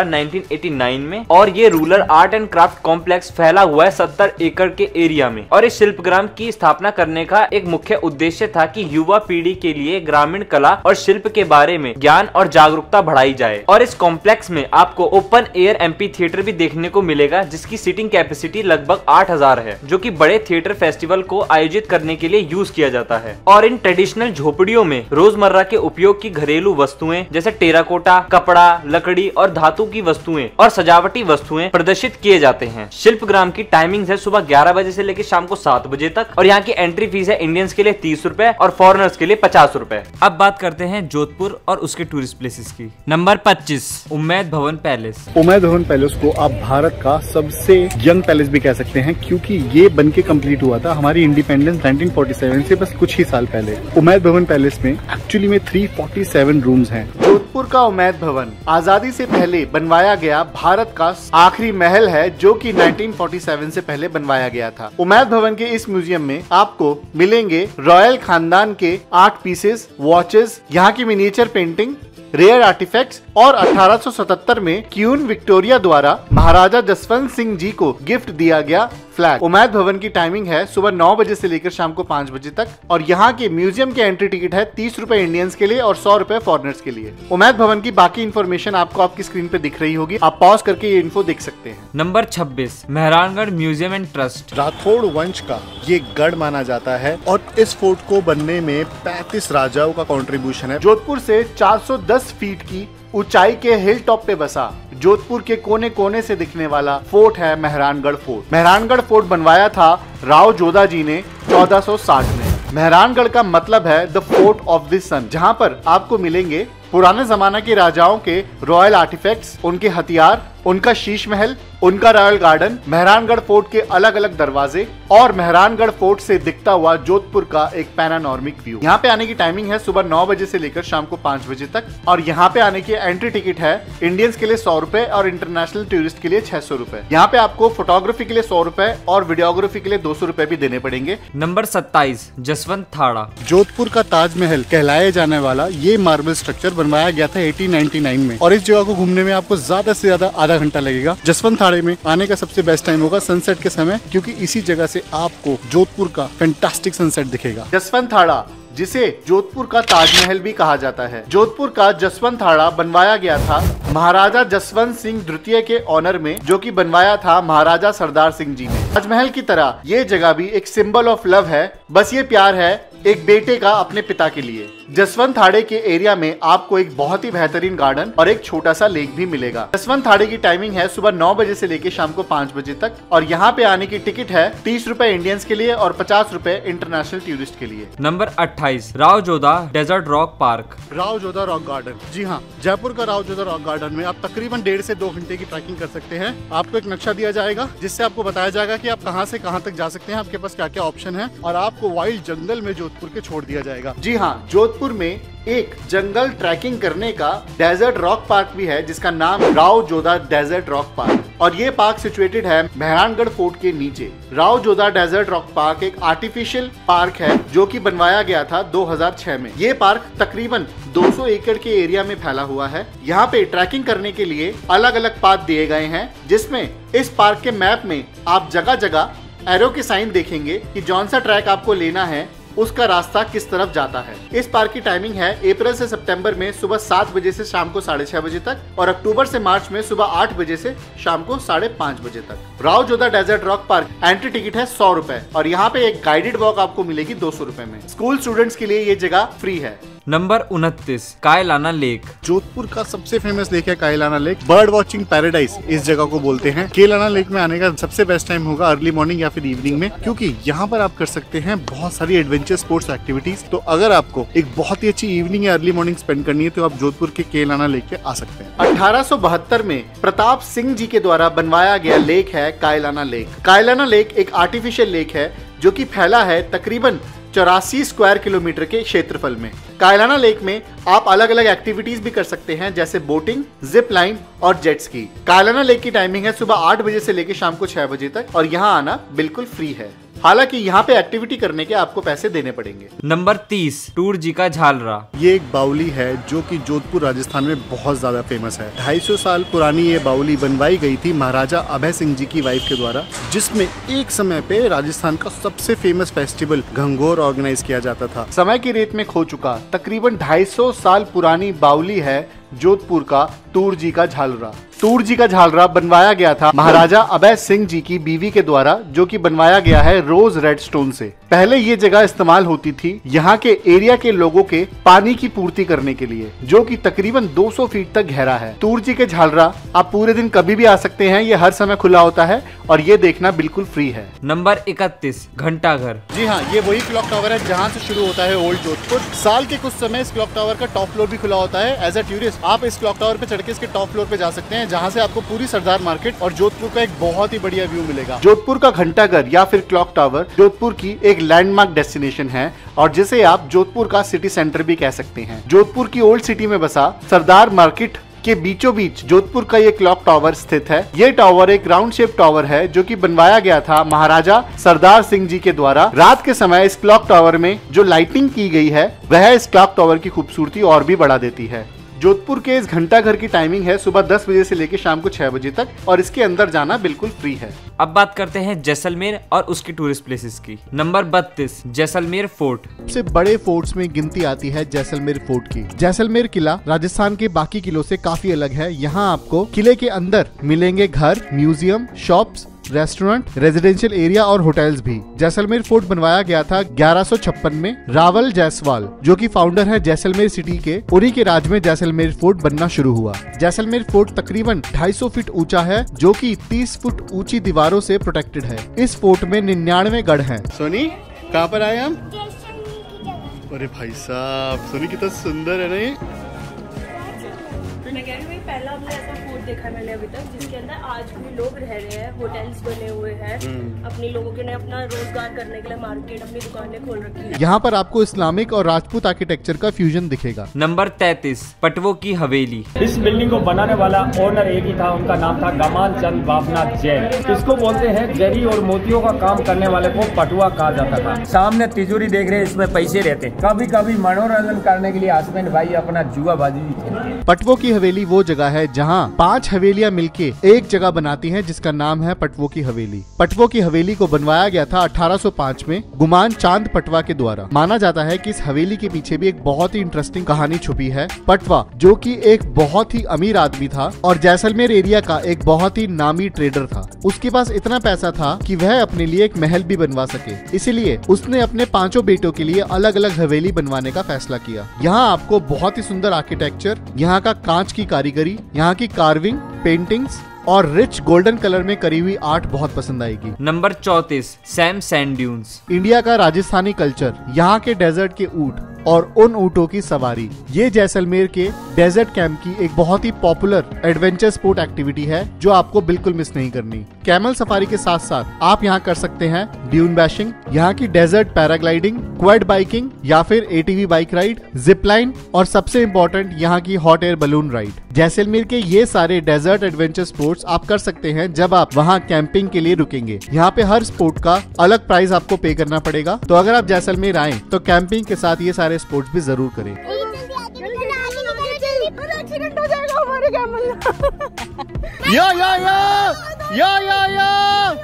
S2: नाइनटीन एटी नाइन में और ये rural art and craft complex फैला हुआ है सत्तर एकड़ के एरिया में। और इस शिल्पग्राम की स्थापना करने का एक मुख्य उद्देश्य था कि युवा पीढ़ी के लिए ग्रामीण कला और शिल्प के बारे में ज्ञान और जागरूकता बढ़ाई जाए। और इस कॉम्प्लेक्स में आपको ओपन एयर एम्पी थिएटर भी देखने को मिलेगा जिसकी सीटिंग कैपेसिटी लगभग आठ हजार है, जो कि बड़े थिएटर फेस्टिवल को आयोजित करने के लिए यूज किया जाता है। और इन ट्रेडिशनल झोपड़ियों में रोजमर्रा के उपयोग की घरेलू वस्तुएं जैसे टेराकोटा, कपड़ा, लकड़ी और धातु की वस्तुएं और सजावटी वस्तुएं प्रदर्शित किए जाते हैं। शिल्पग्राम की टाइमिंग है सुबह ग्यारह बजे से लेकर शाम को सात बजे तक और यहाँ की एंट्री फीस है इंडियंस के लिए तीस रुपए और फॉरेनर्स के लिए पचास रुपए। अब बात करते हैं जोधपुर और उसके टूरिस्ट प्लेसेस की। नंबर पच्चीस, उम्मैद भवन पैलेस।
S1: उम्मैद भवन पैलेस को आप भारत का सबसे यंग पैलेस भी कह सकते हैं क्योंकि ये बनके कंप्लीट हुआ था हमारी इंडिपेंडेंस नाइनटीन फोर्टी सेवन से बस कुछ ही साल पहले। उम्मैद भवन पैलेस में एक्चुअली में तीन सौ सैंतालीस रूम्स हैं।
S3: जोधपुर का उम्मैद भवन आजादी से पहले बनवाया गया भारत का आखिरी महल है जो कि नाइनटीन फोर्टी सेवन से पहले बनवाया गया था। उम्मैद भवन के इस म्यूजियम में आपको मिलेंगे रॉयल खानदान के आर्ट पीसेस, वॉचेस, यहाँ की मिनिएचर पेंटिंग, रेयर आर्टिफैक्ट्स और अठारह सौ सतहत्तर में क्वीन विक्टोरिया द्वारा महाराजा जसवंत सिंह जी को गिफ्ट दिया गया फ्लैग। उम्मैद भवन की टाइमिंग है सुबह नौ बजे से लेकर शाम को पाँच बजे तक और यहाँ के म्यूजियम के एंट्री टिकट है तीस रुपए इंडियंस के लिए और सौ रुपए फॉरेनर्स के लिए। उम्मैद भवन की बाकी इन्फॉर्मेशन आपको आपकी स्क्रीन पे दिख रही होगी, आप पॉज करके ये इन्फो देख सकते हैं।
S2: नंबर छब्बीस, Mehrangarh museum and trust.
S1: Rathore वंश का ये गढ़ माना जाता है और इस फोर्ट को बनने में पैंतीस राजाओं का कंट्रीब्यूशन है।
S3: जोधपुर से चार सौ दस फीट की ऊंचाई के हिल टॉप पे बसा जोधपुर के कोने कोने से दिखने वाला फोर्ट है मेहरानगढ़ फोर्ट। मेहरानगढ़ फोर्ट बनवाया था राव जोधा जी ने चौदह सौ साठ में। मेहरानगढ़ का मतलब है the fort of the sun, जहाँ पर आपको मिलेंगे पुराने जमाना के राजाओं के रॉयल आर्टिफैक्ट्स, उनके हथियार, उनका शीश महल, उनका रॉयल गार्डन, मेहरानगढ़ फोर्ट के अलग अलग दरवाजे और मेहरानगढ़ फोर्ट से दिखता हुआ जोधपुर का एक पैनानॉर्मिक व्यू। यहाँ पे आने की टाइमिंग है सुबह नौ बजे से लेकर शाम को पाँच बजे तक और यहाँ पे आने की एंट्री टिकट है इंडियंस के लिए सौ रुपए और इंटरनेशनल टूरिस्ट के लिए छह सौ रुपए। यहाँ पे आपको फोटोग्राफी के लिए सौ रुपए और वीडियोग्राफी के लिए दो सौ रुपए भी देने पड़ेंगे।
S2: नंबर सत्ताईस, जसवंत थाड़ा।
S1: जोधपुर का ताजमहल कहलाया जाने वाला ये मार्बल स्ट्रक्चर बनवाया गया था अठारह सौ निन्यानवे में और इस जगह को घूमने में आपको ज्यादा से ज्यादा आधा घंटा लगेगा। जसवंत थाड़े में आने का सबसे बेस्ट टाइम होगा सनसेट के समय क्योंकि इसी जगह से आपको जोधपुर का फैंटास्टिक सनसेट दिखेगा।
S3: जसवंत थाड़ा जिसे जोधपुर का ताजमहल भी कहा जाता है। जोधपुर का जसवंत थाड़ा बनवाया गया था महाराजा जसवंत सिंह द्वितीय के ऑनर में, जो कि बनवाया था महाराजा सरदार सिंह जी ने। ताजमहल की तरह ये जगह भी एक सिंबल ऑफ लव है, बस ये प्यार है एक बेटे का अपने पिता के लिए। जसवंत थाड़े के एरिया में आपको एक बहुत ही बेहतरीन गार्डन और एक छोटा सा लेक भी मिलेगा। जसवंत थाड़े की टाइमिंग है सुबह नौ बजे से लेकर शाम को पाँच बजे तक और यहाँ पे आने की टिकट है तीस रुपए इंडियंस के लिए और पचास रुपए इंटरनेशनल टूरिस्ट के लिए।
S2: नंबर अट्ठाईस, Rao Jodha desert rock park.
S1: Rao Jodha rock garden, जी हाँ, जयपुर का राव जोधा रॉक गार्डन में आप तकरीबन डेढ़ से दो घंटे की ट्रैकिंग कर सकते हैं। आपको एक नक्शा दिया जाएगा जिससे आपको बताया जाएगा कि आप कहां से कहां तक जा सकते हैं, आपके पास क्या क्या ऑप्शन है और आपको वाइल्ड जंगल में जोधपुर के छोड़ दिया जाएगा।
S3: जी हाँ, जोधपुर में एक जंगल ट्रैकिंग करने का डेजर्ट रॉक पार्क भी है जिसका नाम Rao Jodha desert rock park और ये पार्क सिचुएटेड है मेहरानगढ़ फोर्ट के नीचे। Rao Jodha desert rock park एक आर्टिफिशियल पार्क है जो कि बनवाया गया था दो हज़ार छह में। ये पार्क तकरीबन दो सौ एकड़ के एरिया में फैला हुआ है। यहाँ पे ट्रैकिंग करने के लिए अलग अलग पाथ दिए गए हैं जिसमें इस पार्क के मैप में आप जगह जगह एरो के साइन देखेंगे कि जौन सा ट्रैक आपको लेना है उसका रास्ता किस तरफ जाता है। इस पार्क की टाइमिंग है अप्रैल से सितंबर में सुबह सात बजे से शाम को साढ़े छह बजे तक और अक्टूबर से मार्च में सुबह आठ बजे से शाम को साढ़े पाँच बजे तक। Rao Jodha desert rock park entry ticket है सौ रुपए और यहाँ पे एक गाइडेड वॉक आपको मिलेगी दो सौ रुपए में। स्कूल स्टूडेंट्स के लिए ये जगह फ्री है।
S2: नंबर उनतीस, कायलाना लेक।
S1: जोधपुर का सबसे फेमस लेक है Kaylana lake. Bird watching paradise इस जगह को बोलते हैं। कायलाना लेक में आने का सबसे बेस्ट टाइम होगा अर्ली मॉर्निंग या फिर इवनिंग में, क्योंकि यहाँ पर आप कर सकते हैं बहुत सारी एडवेंचर स्पोर्ट्स एक्टिविटीज। तो अगर आपको एक बहुत ही अच्छी इवनिंग या अर्ली मॉर्निंग स्पेंड करनी है तो आप जोधपुर के कायलाना लेक पे आ सकते हैं।
S3: अठारह सौ बहत्तर में प्रताप सिंह जी के द्वारा बनवाया गया लेक है कायलाना लेक। कायलाना लेक एक आर्टिफिशियल लेक है जो कि फैला है तकरीबन चौरासी स्क्वायर किलोमीटर के क्षेत्रफल में। कायलाना लेक में आप अलग अलग एक्टिविटीज भी कर सकते हैं जैसे बोटिंग, जिप लाइन और जेट स्की। कायलाना लेक की टाइमिंग है सुबह आठ बजे से लेकर शाम को छह बजे तक और यहाँ आना बिल्कुल फ्री है। हालांकि यहाँ पे एक्टिविटी करने के आपको पैसे देने पड़ेंगे।
S2: नंबर तीस, टूर जी का झालरा।
S1: ये एक बावली है जो कि जोधपुर राजस्थान में बहुत ज्यादा फेमस है। ढाई सौ साल पुरानी ये बावली बनवाई गई थी महाराजा अभय सिंह जी की वाइफ के द्वारा, जिसमें एक समय पे राजस्थान का सबसे फेमस फेस्टिवल घंघोर ऑर्गेनाइज किया जाता था।
S3: समय की रेत में खो चुका तकरीबन ढाई सौ साल पुरानी बावली है जोधपुर का टूर जी का झालरा। टूर जी का झालरा बनवाया गया था महाराजा अभय सिंह जी की बीवी के द्वारा, जो कि बनवाया गया है रोज रेड स्टोन से। पहले ये जगह इस्तेमाल होती थी यहाँ के एरिया के लोगों के पानी की पूर्ति करने के लिए, जो कि तकरीबन दो सौ फीट तक गहरा है। टूर जी के झालरा आप पूरे दिन कभी भी आ सकते हैं, ये हर समय खुला होता है और ये देखना बिल्कुल फ्री है।
S2: नंबर इकतीस, घंटा घर।
S1: जी हाँ, ये वही क्लॉक टावर है जहाँ से शुरू होता है ओल्ड जोधपुर। साल के कुछ समय इस क्लॉक टावर का टॉप फ्लोर भी खुला होता है। एज अ टूरिस्ट आप इस क्लॉक टावर पे चढ़ के इसके टॉप फ्लोर पे जा सकते हैं, जहाँ से आपको पूरी सरदार मार्केट और जोधपुर का एक बहुत ही बढ़िया व्यू मिलेगा।
S3: जोधपुर का घंटाघर या फिर क्लॉक टावर जोधपुर की एक लैंडमार्क डेस्टिनेशन है और जिसे आप जोधपुर का सिटी सेंटर भी कह सकते हैं। जोधपुर की ओल्ड सिटी में बसा सरदार मार्केट के बीचों बीच जोधपुर का ये क्लॉक टावर स्थित है। ये टावर एक राउंड शेप टावर है जो कि बनवाया गया था महाराजा सरदार सिंह जी के द्वारा। रात के समय इस क्लॉक टावर में जो लाइटिंग की गई है वह इस क्लॉक टावर की खूबसूरती और भी बढ़ा देती है। जोधपुर के इस घंटाघर की टाइमिंग है सुबह दस बजे से लेकर शाम को छह बजे तक और इसके अंदर जाना बिल्कुल फ्री है।
S2: अब बात करते हैं जैसलमेर और उसकी टूरिस्ट प्लेसेस की। नंबर बत्तीस, जैसलमेर फोर्ट।
S1: सबसे बड़े फोर्ट्स में गिनती आती है जैसलमेर फोर्ट की। जैसलमेर किला राजस्थान के बाकी किलों से काफी अलग है। यहाँ आपको किले के अंदर मिलेंगे घर, museum, shops, restaurant, residential area और होटल्स भी। जैसलमेर फोर्ट बनवाया गया था ग्यारह सौ छप्पन में। रावल जायसवाल जो कि फाउंडर है जैसलमेर सिटी के, उन्हीं के राज में जैसलमेर फोर्ट बनना शुरू हुआ। जैसलमेर फोर्ट तकरीबन ढाई सौ फीट ऊंचा है, जो कि तीस फुट ऊंची दीवारों से प्रोटेक्टेड है। इस फोर्ट में निन्यानवे गढ़ हैं।
S3: सोनी कहाँ पर आए हम? अरे भाई साहब, सोनी कितना सुंदर है ना ये।
S4: मैं कह रही हूँ पहला हमने ऐसा फोर्ट देखा मैंने अभी तक जिसके अंदर आज भी लोग रह रहे हैं, होटल्स बने हुए हैं, अपनी लोगों के ने अपना रोजगार करने के लिए मार्केट, अपनी दुकानें खोल रखी है।
S1: यहाँ पर आपको इस्लामिक और राजपूत आर्किटेक्चर का फ्यूजन दिखेगा।
S2: नंबर तैतीस, पटवों की हवेली।
S5: इस बिल्डिंग को बनाने वाला ओनर एक ही था, उनका नाम था गमान चंद बाबनाथ जैन। इसको बोलते हैं जरी और मोतियों का काम करने वाले को पटुआ कहा जाता था। सामने तिजोरी देख रहे हैं, इसमें पैसे रहते। कभी कभी मनोरंजन करने के लिए हस्बैंड भाई अपना जुआ बाजी भी खेलते हैं।
S1: पटवों की हवेली वो जगह है जहाँ पांच हवेलियां मिलके एक जगह बनाती हैं, जिसका नाम है पटवों की हवेली। पटवों की हवेली को बनवाया गया था अठारह सौ पाँच में गुमान चांद पटवा के द्वारा। माना जाता है कि इस हवेली के पीछे भी एक बहुत ही इंटरेस्टिंग कहानी छुपी है। पटवा जो कि एक बहुत ही अमीर आदमी था और जैसलमेर एरिया का एक बहुत ही नामी ट्रेडर था। उसके पास इतना पैसा था कि वह अपने लिए एक महल भी बनवा सके, इसीलिए उसने अपने पांचों बेटों के लिए अलग अलग हवेली बनवाने का फैसला किया। यहाँ आपको बहुत ही सुंदर आर्किटेक्चर, यहाँ का कांच की कारीगरी, यहाँ की कार्विंग, पेंटिंग्स और रिच गोल्डन कलर में करी हुई आर्ट बहुत पसंद आएगी।
S2: नंबर चौतीस, सैम सैंड ड्यून्स।
S1: इंडिया का राजस्थानी कल्चर, यहाँ के डेजर्ट के ऊंट और उन ऊँटों की सवारी, ये जैसलमेर के डेजर्ट कैंप की एक बहुत ही पॉपुलर एडवेंचर स्पोर्ट एक्टिविटी है जो आपको बिल्कुल मिस नहीं करनी। कैमल सफारी के साथ साथ आप यहाँ कर सकते हैं ड्यून बैशिंग, यहाँ की डेजर्ट पैराग्लाइडिंग, क्वाड बाइकिंग या फिर ATV bike ride, zip line और सबसे इम्पोर्टेंट यहाँ की hot air balloon ride. Jaisalmer के ये सारे डेजर्ट एडवेंचर स्पोर्ट्स आप कर सकते हैं जब आप वहाँ कैंपिंग के लिए रुकेंगे। यहाँ पे हर स्पोर्ट का अलग प्राइस आपको पे करना पड़ेगा, तो अगर आप जैसलमेर आए तो कैंपिंग के साथ ये सारे स्पोर्ट्स भी जरूर करें।
S4: एक्सीडेंट हो जाएगा हमारे कैमल।
S1: या या या या या या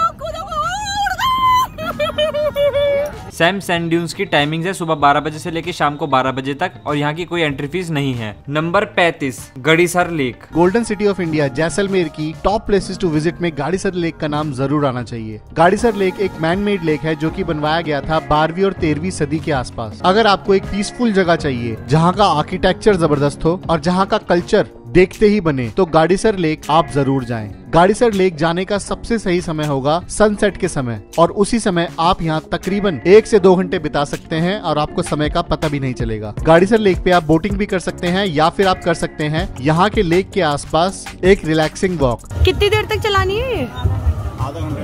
S2: सैम सैंड ड्यून्स की टाइमिंग है सुबह बारह बजे से लेकर शाम को बारह बजे तक और यहाँ की कोई एंट्री फीस नहीं है। नंबर पैंतीस, Gadisar lake.
S1: Golden city of India Jaisalmer की टॉप प्लेसेस टू विजिट में गाड़ीसर लेक का नाम जरूर आना चाहिए। गाड़ीसर लेक एक मैन मेड लेक है जो कि बनवाया गया था बारहवीं और तेरहवीं सदी के आसपास। अगर आपको एक पीसफुल जगह चाहिए जहाँ का आर्किटेक्चर जबरदस्त हो और जहाँ का कल्चर देखते ही बने, तो गाड़ीसर लेक आप जरूर जाएं। गाड़ीसर लेक जाने का सबसे सही समय होगा सनसेट के समय और उसी समय आप यहाँ तकरीबन एक से दो घंटे बिता सकते हैं और आपको समय का पता भी नहीं चलेगा। गाड़ीसर लेक पे आप बोटिंग भी कर सकते हैं या फिर आप कर सकते हैं यहाँ के लेक के आसपास एक रिलैक्सिंग वॉक।
S4: कितनी देर तक चलानी है?
S1: आधा घंटे का टाइम।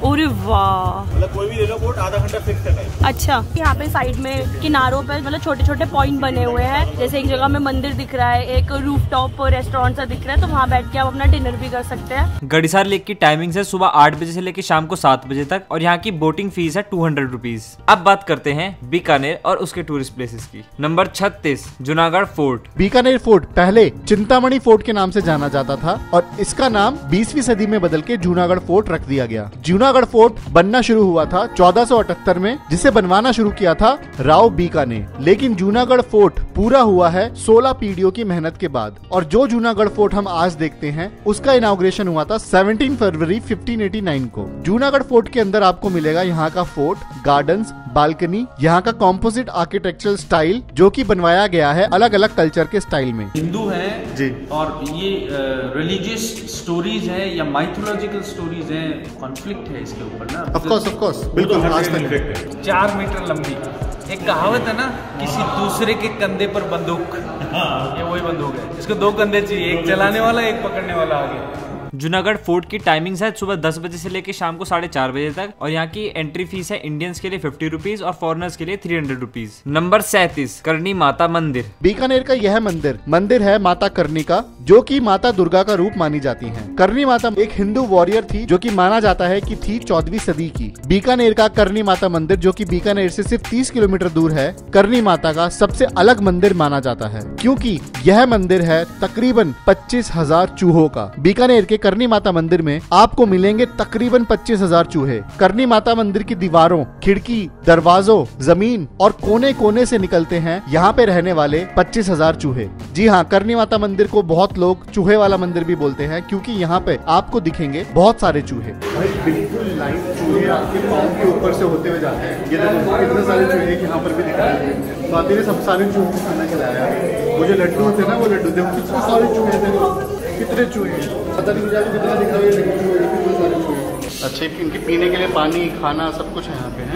S4: अरे वाह,
S3: मतलब कोई भी ले लो बोट, आधा घंटा फिक्स है टाइम।
S4: अच्छा, यहाँ पे साइड में किनारों पे मतलब छोटे छोटे पॉइंट बने हुए हैं, जैसे एक जगह में मंदिर दिख रहा है, एक रूफटॉप रेस्टोरेंट सा दिख रहा है, तो वहाँ बैठ के आप अपना डिनर भी कर सकते हैं।
S2: गड़ीसार लेक की टाइमिंग है सुबह आठ बजे से लेकर शाम को सात बजे तक और यहाँ की बोटिंग फीस है टू हंड्रेड रुपीज। अब बात करते हैं बीकानेर और उसके टूरिस्ट प्लेसेस की। नंबर छत्तीस, जूनागढ़ फोर्ट।
S1: बीकानेर फोर्ट पहले चिंतामणि फोर्ट के नाम से जाना जाता था और इसका नाम बीसवीं सदी में बदल के जूनागढ़ फोर्ट रख दिया गया। जूनागढ़ फोर्ट बनना शुरू हुआ था चौदह सौ अठहत्तर में, जिसे बनवाना शुरू किया था राव बीका ने। लेकिन जूनागढ़ फोर्ट पूरा हुआ है सोलह पीढ़ियों की मेहनत के बाद, और जो जूनागढ़ फोर्ट हम आज देखते हैं उसका इनॉग्रेशन हुआ था सत्रह फरवरी पंद्रह सौ नवासी को। जूनागढ़ फोर्ट के अंदर आपको मिलेगा यहाँ का फोर्ट, गार्डन्स, बालकनी, यहाँ का कॉम्पोजिट आर्किटेक्चरल स्टाइल जो कि बनवाया गया है अलग अलग कल्चर के स्टाइल में।
S6: हिंदू है
S1: जी,
S6: और ये रिलीजियस स्टोरीज है या माइथोलॉजिकल स्टोरीज है, कॉन्फ्लिक्ट है इसके ऊपर ना।
S1: ऑफ कोर्स ऑफ कोर्स बिल्कुल आज तक
S6: चार मीटर लंबी एक कहावत है ना, किसी दूसरे के कंधे पर बंदूक, ये वही बंदूक है, इसको दो कंधे चाहिए, एक चलाने वाला एक पकड़ने वाला आगे।
S2: जूनागढ़ फोर्ट की टाइमिंग्स है सुबह दस बजे से लेकर शाम को साढ़े चार बजे तक और यहाँ की एंट्री फीस है इंडियंस के लिए फिफ्टी रुपीज और फॉरेनर्स के लिए थ्री हंड्रेड रुपीज। नंबर सैंतीस, करनी माता मंदिर।
S1: बीकानेर का यह मंदिर मंदिर है माता करनी का, जो कि माता दुर्गा का रूप मानी जाती हैं। करनी माता एक हिंदू वॉरियर थी जो कि माना जाता है कि थी चौदहवीं सदी की। बीकानेर का करनी माता मंदिर जो कि बीकानेर से सिर्फ तीस किलोमीटर दूर है, करनी माता का सबसे अलग मंदिर माना जाता है, क्योंकि यह मंदिर है तकरीबन पच्चीस हजार चूहों का। बीकानेर के करनी माता मंदिर में आपको मिलेंगे तकरीबन पच्चीस हजार चूहे। करनी माता मंदिर की दीवारों, खिड़की, दरवाजों, जमीन और कोने कोने से निकलते हैं यहाँ पे रहने वाले पच्चीस हजार चूहे। जी हाँ, करनी माता मंदिर को बहुत लोग चूहे वाला मंदिर भी बोलते हैं, क्योंकि यहाँ पे आपको दिखेंगे बहुत सारे चूहे। बिल्कुल लाइन चूहे आपके पाँव के ऊपर से होते हुए जाते हैं। ये देखो कितने सारे चूहे यहाँ पर भी दिखाई देंगे। स्वाति ने सब सारे चूहों को खाना खिलाया। वो जो लड्डू थे ना, वो लड्डू थे, कितने सारे चूहे थे, कितने चूहे, पता नहीं मुझे कितना दिख रहा है, कितने सारे चूहे। अच्छे इनके पीने के लिए पानी, खाना सब कुछ है यहाँ पे है।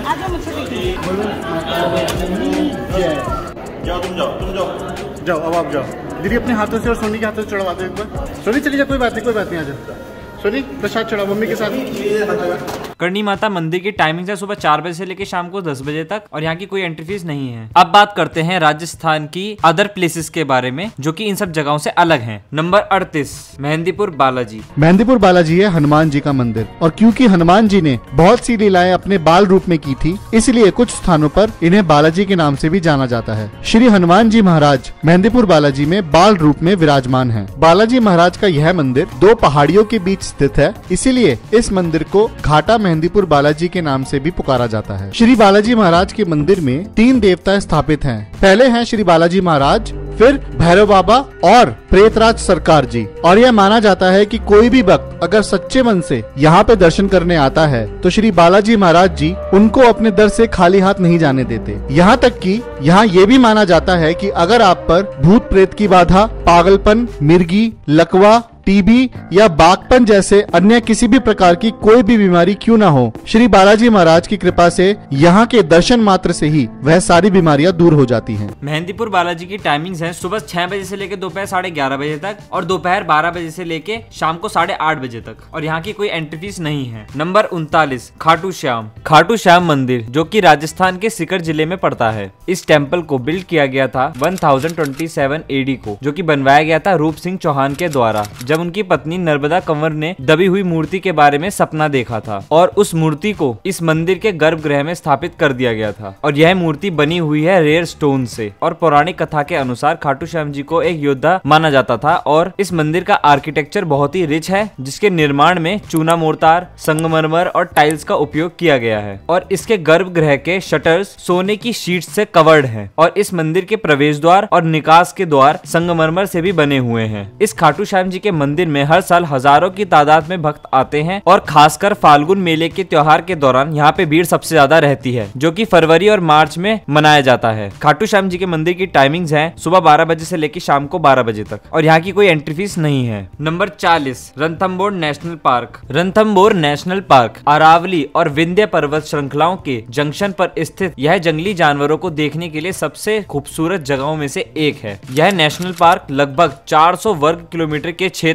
S1: जाओ तुम जाओ तुम जाओ जाओ अब आप जाओ। दीदी अपने हाथों से और सोनी के हाथों से चढ़वा दो एक बार। सोनी चली जा, कोई बात नहीं कोई बात नहीं, आ जाओ सोनी, प्रसाद चढ़ाओ मम्मी के साथ।
S2: करनी माता मंदिर की टाइमिंग है सुबह चार बजे से लेकर शाम को दस बजे तक और यहाँ की कोई एंट्री फीस नहीं है। अब बात करते हैं राजस्थान की अदर प्लेसेस के बारे में जो कि इन सब जगहों से अलग हैं। नंबर अड़तीस, मेहंदीपुर बालाजी।
S1: मेहंदीपुर बालाजी है हनुमान जी का मंदिर, और क्योंकि हनुमान जी ने बहुत सी लीलाएं अपने बाल रूप में की थी, इसलिए कुछ स्थानों पर इन्हें बालाजी के नाम से भी जाना जाता है। श्री हनुमान जी महाराज मेहंदीपुर बालाजी में बाल रूप में विराजमान है। बालाजी महाराज का यह मंदिर दो पहाड़ियों के बीच स्थित है, इसीलिए इस मंदिर को घाटा मेहंदीपुर बालाजी के नाम से भी पुकारा जाता है। श्री बालाजी महाराज के मंदिर में तीन देवता स्थापित हैं। पहले हैं श्री बालाजी महाराज, फिर भैरव बाबा और प्रेतराज सरकार जी। और यह माना जाता है कि कोई भी भक्त अगर सच्चे मन से यहाँ पे दर्शन करने आता है तो श्री बालाजी महाराज जी उनको अपने दर से खाली हाथ नहीं जाने देते। यहाँ तक कि यहाँ ये भी माना जाता है कि अगर आप पर भूत प्रेत की बाधा, पागलपन, मिर्गी, लकवा, टीबी या बागपन जैसे अन्य किसी भी प्रकार की कोई भी बीमारी क्यों ना हो, श्री बालाजी महाराज की कृपा से यहाँ के दर्शन मात्र से ही वह सारी बीमारियाँ दूर हो जाती हैं।
S2: मेहंदीपुर बालाजी की टाइमिंग्स हैं सुबह छह बजे से लेकर दोपहर साढ़े ग्यारह बजे तक और दोपहर बारह बजे से लेकर शाम को साढ़े आठ बजे तक और यहाँ की कोई एंट्री फीस नहीं है। नंबर उनतालीस, खाटू श्याम। खाटू श्याम मंदिर जो कि राजस्थान के सीकर जिले में पड़ता है। इस टेम्पल को बिल्ड किया गया था one thousand twenty seven AD को, जो कि बनवाया गया था रूप सिंह चौहान के द्वारा, जब उनकी पत्नी नर्मदा कंवर ने दबी हुई मूर्ति के बारे में सपना देखा था और उस मूर्ति को इस मंदिर के गर्भगृह में स्थापित कर दिया गया था। और यह मूर्ति बनी हुई है रेयर स्टोन से और पौराणिक कथा के अनुसार खाटू श्याम जी को एक योद्धा माना जाता था। और इस मंदिर का आर्किटेक्चर बहुत ही रिच है, जिसके निर्माण में चूना मोर्टार, संगमरमर और टाइल्स का उपयोग किया गया है और इसके गर्भगृह के शटर्स सोने की शीट्स से कवर्ड हैं और इस मंदिर के प्रवेश द्वार और निकास के द्वार संगमरमर से भी बने हुए हैं। इस खाटू श्याम जी के मंदिर में हर साल हजारों की तादाद में भक्त आते हैं और खासकर फाल्गुन मेले के त्योहार के दौरान यहाँ पे भीड़ सबसे ज्यादा रहती है, जो कि फरवरी और मार्च में मनाया जाता है। खाटू श्याम जी के मंदिर की टाइमिंग्स हैं सुबह बारह बजे से लेकर शाम को बारह बजे तक और यहाँ की कोई एंट्री फीस नहीं है। नंबर चालीस, Ranthambore national park. Ranthambore national park Aravalli और विंध्य पर्वत श्रृंखलाओं के जंक्शन पर स्थित यह जंगली जानवरों को देखने के लिए सबसे खूबसूरत जगहों में से एक है। यह नेशनल पार्क लगभग चार सौ वर्ग किलोमीटर के क्षेत्र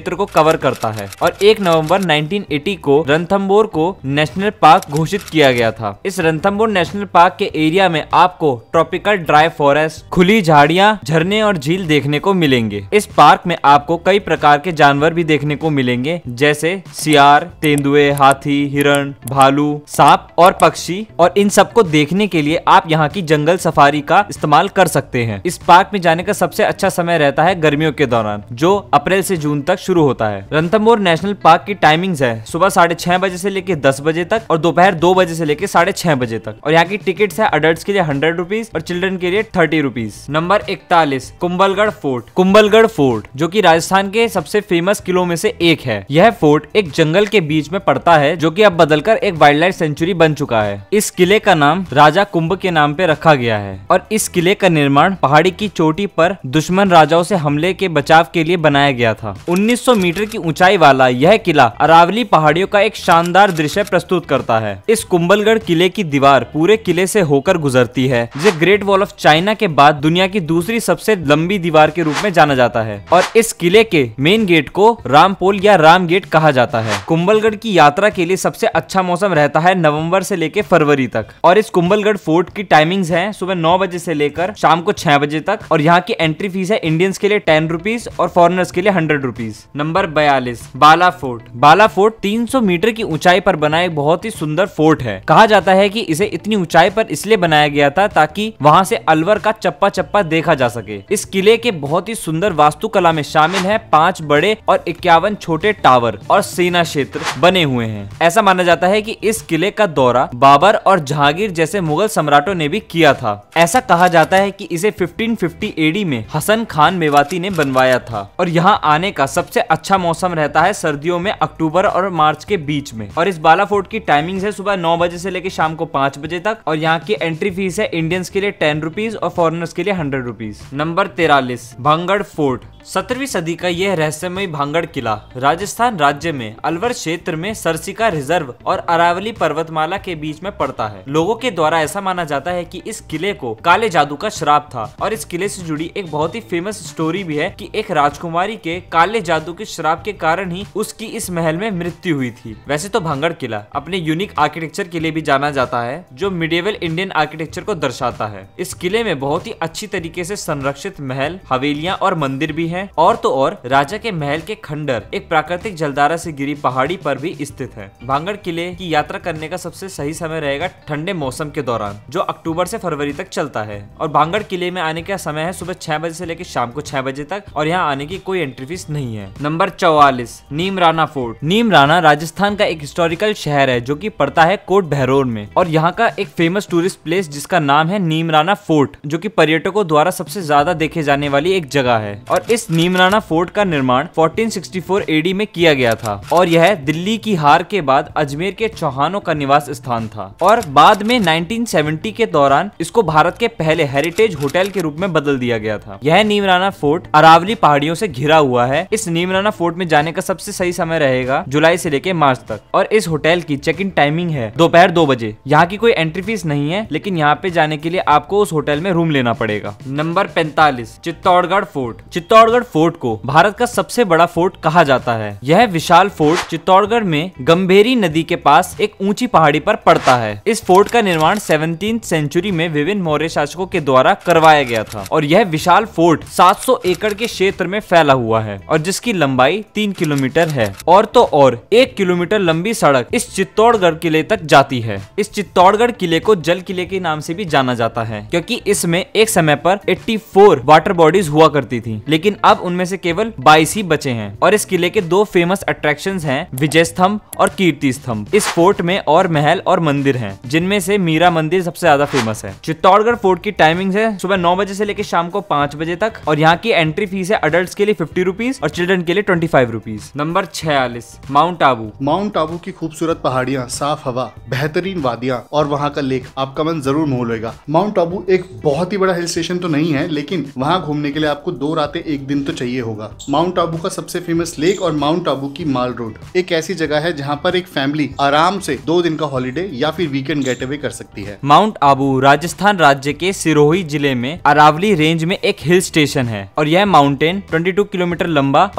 S2: क्षेत्र को कवर करता है और एक नवंबर नाइनटीन एटी को रणथंबोर को नेशनल पार्क घोषित किया गया था। इस रणथंबोर नेशनल पार्क के एरिया में आपको ट्रॉपिकल ड्राई फॉरेस्ट, खुली झाड़ियां, झरने और झील देखने को मिलेंगे। इस पार्क में आपको कई प्रकार के जानवर भी देखने को मिलेंगे, जैसे सियार, तेंदुए, हाथी, हिरण, भालू, सांप और पक्षी। और इन सबको देखने के लिए आप यहाँ की जंगल सफारी का इस्तेमाल कर सकते हैं। इस पार्क में जाने का सबसे अच्छा समय रहता है गर्मियों के दौरान, जो अप्रैल से जून तक शुरू होता है। रणथंबोर नेशनल पार्क की टाइमिंग्स है सुबह साढ़े छह बजे से लेकर दस बजे तक और दोपहर दो बजे से लेकर साढ़े छह बजे तक। और यहाँ की टिकट्स है अडल्ट्स के लिए हंड्रेड रुपीज और चिल्ड्रन के लिए थर्टी रुपीज। नंबर इकतालीस, कुंभलगढ़ फोर्ट। कुंभलगढ़ फोर्ट जो कि राजस्थान के सबसे फेमस किलों में से एक है। यह फोर्ट एक जंगल के बीच में पड़ता है, जो कि अब बदलकर एक वाइल्ड लाइफ सेंचुरी बन चुका है। इस किले का नाम राजा कुंभ के नाम पे रखा गया है और इस किले का निर्माण पहाड़ी की चोटी पर दुश्मन राजाओं से हमले के बचाव के लिए बनाया गया था। उन्नीस सौ मीटर की ऊंचाई वाला यह किला अरावली पहाड़ियों का एक शानदार दृश्य प्रस्तुत करता है। इस कुंभलगढ़ किले की दीवार पूरे किले से होकर गुजरती है, जिसे ग्रेट वॉल ऑफ चाइना के बाद दुनिया की दूसरी सबसे लंबी दीवार के रूप में जाना जाता है। और इस किले के मेन गेट को रामपोल या राम गेट कहा जाता है। कुंभलगढ़ की यात्रा के लिए सबसे अच्छा मौसम रहता है नवंबर से लेकर फरवरी तक। और इस कुंभलगढ़ फोर्ट की टाइमिंग्स है सुबह नौ बजे से लेकर शाम को छह बजे तक। और यहाँ की एंट्री फीस है इंडियंस के लिए टेन रुपीज और फॉरेनर्स के लिए हंड्रेड रुपीज। नंबर बयालीस, बाला फोर्ट। बाला फोर्ट तीन सौ मीटर की ऊंचाई पर बना एक बहुत ही सुंदर फोर्ट है। कहा जाता है कि इसे इतनी ऊंचाई पर इसलिए बनाया गया था ताकि वहां से अलवर का चप्पा चप्पा देखा जा सके। इस किले के बहुत ही सुंदर वास्तुकला में शामिल है पांच बड़े और इक्यावन छोटे टावर और सेना क्षेत्र बने हुए हैं। ऐसा माना जाता है कि इस किले का दौरा बाबर और जहांगीर जैसे मुगल सम्राटों ने भी किया था। ऐसा कहा जाता है कि इसे फिफ्टीन फिफ्टी एडी में हसन खान मेवाती ने बनवाया था। और यहाँ आने का सबसे अच्छा मौसम रहता है सर्दियों में अक्टूबर और मार्च के बीच में। और इस बाला फोर्ट की टाइमिंग है सुबह नौ बजे से लेकर शाम को पांच बजे तक। और यहाँ की एंट्री फीस है इंडियंस के लिए टेन रुपीज और फॉरेनर्स के लिए हंड्रेड रुपीज। नंबर तिरालीस, भांगड़ फोर्ट। सत्रहवीं सदी का यह रहस्यमय भांगड़ किला राजस्थान राज्य में अलवर क्षेत्र में सरसिका रिजर्व और अरावली पर्वतमाला के बीच में पड़ता है। लोगों के द्वारा ऐसा माना जाता है कि इस किले को काले जादू का श्राप था। और इस किले से जुड़ी एक बहुत ही फेमस स्टोरी भी है कि एक राजकुमारी के काले जादू के श्राप के कारण ही उसकी इस महल में मृत्यु हुई थी। वैसे तो भांगड़ किला अपने यूनिक आर्किटेक्चर के लिए भी जाना जाता है, जो मिडिएवल इंडियन आर्किटेक्चर को दर्शाता है। इस किले में बहुत ही अच्छी तरीके से संरक्षित महल, हवेलियां और मंदिर भी है। और तो और राजा के महल के खंडर एक प्राकृतिक जलधारा से गिरी पहाड़ी पर भी स्थित है। भांगड़ किले की यात्रा करने का सबसे सही समय रहेगा ठंडे मौसम के दौरान, जो अक्टूबर से फरवरी तक चलता है। और भांगड़ किले में आने का समय है सुबह छह बजे से लेकर शाम को छह बजे तक। और यहाँ आने की कोई एंट्री फीस नहीं है। नंबर चौवालीस, नीमराना फोर्ट। नीमराना राजस्थान का एक हिस्टोरिकल शहर है जो कि पड़ता है कोट भैरोन में। और यहाँ का एक फेमस टूरिस्ट प्लेस जिसका नाम है नीमराना फोर्ट, जो कि पर्यटकों द्वारा सबसे ज्यादा देखे जाने वाली एक जगह है। और इस नीमराना फोर्ट का निर्माण फोर्टीन सिक्सटी फोर एडी में किया गया था। और यह दिल्ली की हार के बाद अजमेर के चौहानों का निवास स्थान था। और बाद में नाइनटीन सेवेंटी के दौरान इसको भारत के पहले हेरिटेज होटल के रूप में बदल दिया गया था। यह नीमराना फोर्ट अरावली पहाड़ियों से घिरा हुआ है। इस नीमराना फोर्ट में जाने का सबसे सही समय रहेगा जुलाई से लेकर मार्च तक। और इस होटल की चेक इन टाइमिंग है दोपहर दो बजे। यहाँ की कोई एंट्री फीस नहीं है, लेकिन यहाँ पे जाने के लिए आपको उस होटल में रूम लेना पड़ेगा। नंबर पैंतालीस, चित्तौड़गढ़ फोर्ट। चित्तौड़गढ़ फोर्ट को भारत का सबसे बड़ा फोर्ट कहा जाता है। यह विशाल फोर्ट चित्तौड़गढ़ में गंभीरी नदी के पास एक ऊंची पहाड़ी पर पड़ता है। इस फोर्ट का निर्माण सेवनटीन्थ सेंचुरी में विभिन्न मौर्य शासकों के द्वारा करवाया गया था। और यह विशाल फोर्ट सात सौ एकड़ के क्षेत्र में फैला हुआ है और जिसकी लंबाई तीन किलोमीटर है। और तो और एक किलोमीटर लंबी सड़क इस चित्तौड़गढ़ किले तक जाती है। इस चित्तौड़गढ़ किले को जल किले के नाम से भी जाना जाता है, क्योंकि इसमें एक समय पर चौरासी वाटर बॉडीज हुआ करती थी, लेकिन अब उनमें से केवल बाईस ही बचे हैं। और इस किले के दो फेमस अट्रैक्शंस हैं, विजय स्तंभ और कीर्ति स्तंभ। इस फोर्ट में और महल और मंदिर हैं, जिनमें से मीरा मंदिर सबसे ज्यादा फेमस है। चित्तौड़गढ़ फोर्ट की टाइमिंग है सुबह नौ बजे से लेकर शाम को पांच बजे तक। और यहाँ की एंट्री फीस है अडल्ट के लिए फिफ्टी रुपीज और चिल्ड्रन के लिए ट्वेंटी फाइव रुपीज। नंबर छियालीस, माउंट आबू।
S1: माउंट आबू की खूबसूरत पहाड़ियाँ, साफ हवा, बेहतरीन वादियाँ और वहाँ का लेक आपका मन जरूर मोह लेगा। माउंट आबू एक बहुत ही बड़ा हिल स्टेशन तो नहीं है, लेकिन वहाँ घूमने के लिए आपको दो रातें एक दिन तो चाहिए होगा। माउंट आबू का सबसे फेमस लेक और माउंट आबू की माल रोड एक ऐसी जगह है जहाँ पर एक फैमिली आराम से दो दिन का हॉलिडे या फिर वीकेंड गेट अवे कर सकती है।
S2: माउंट आबू राजस्थान राज्य के सिरोही जिले में अरावली रेंज में एक हिल स्टेशन है और यह माउंटेन बाईस किलोमीटर लंबा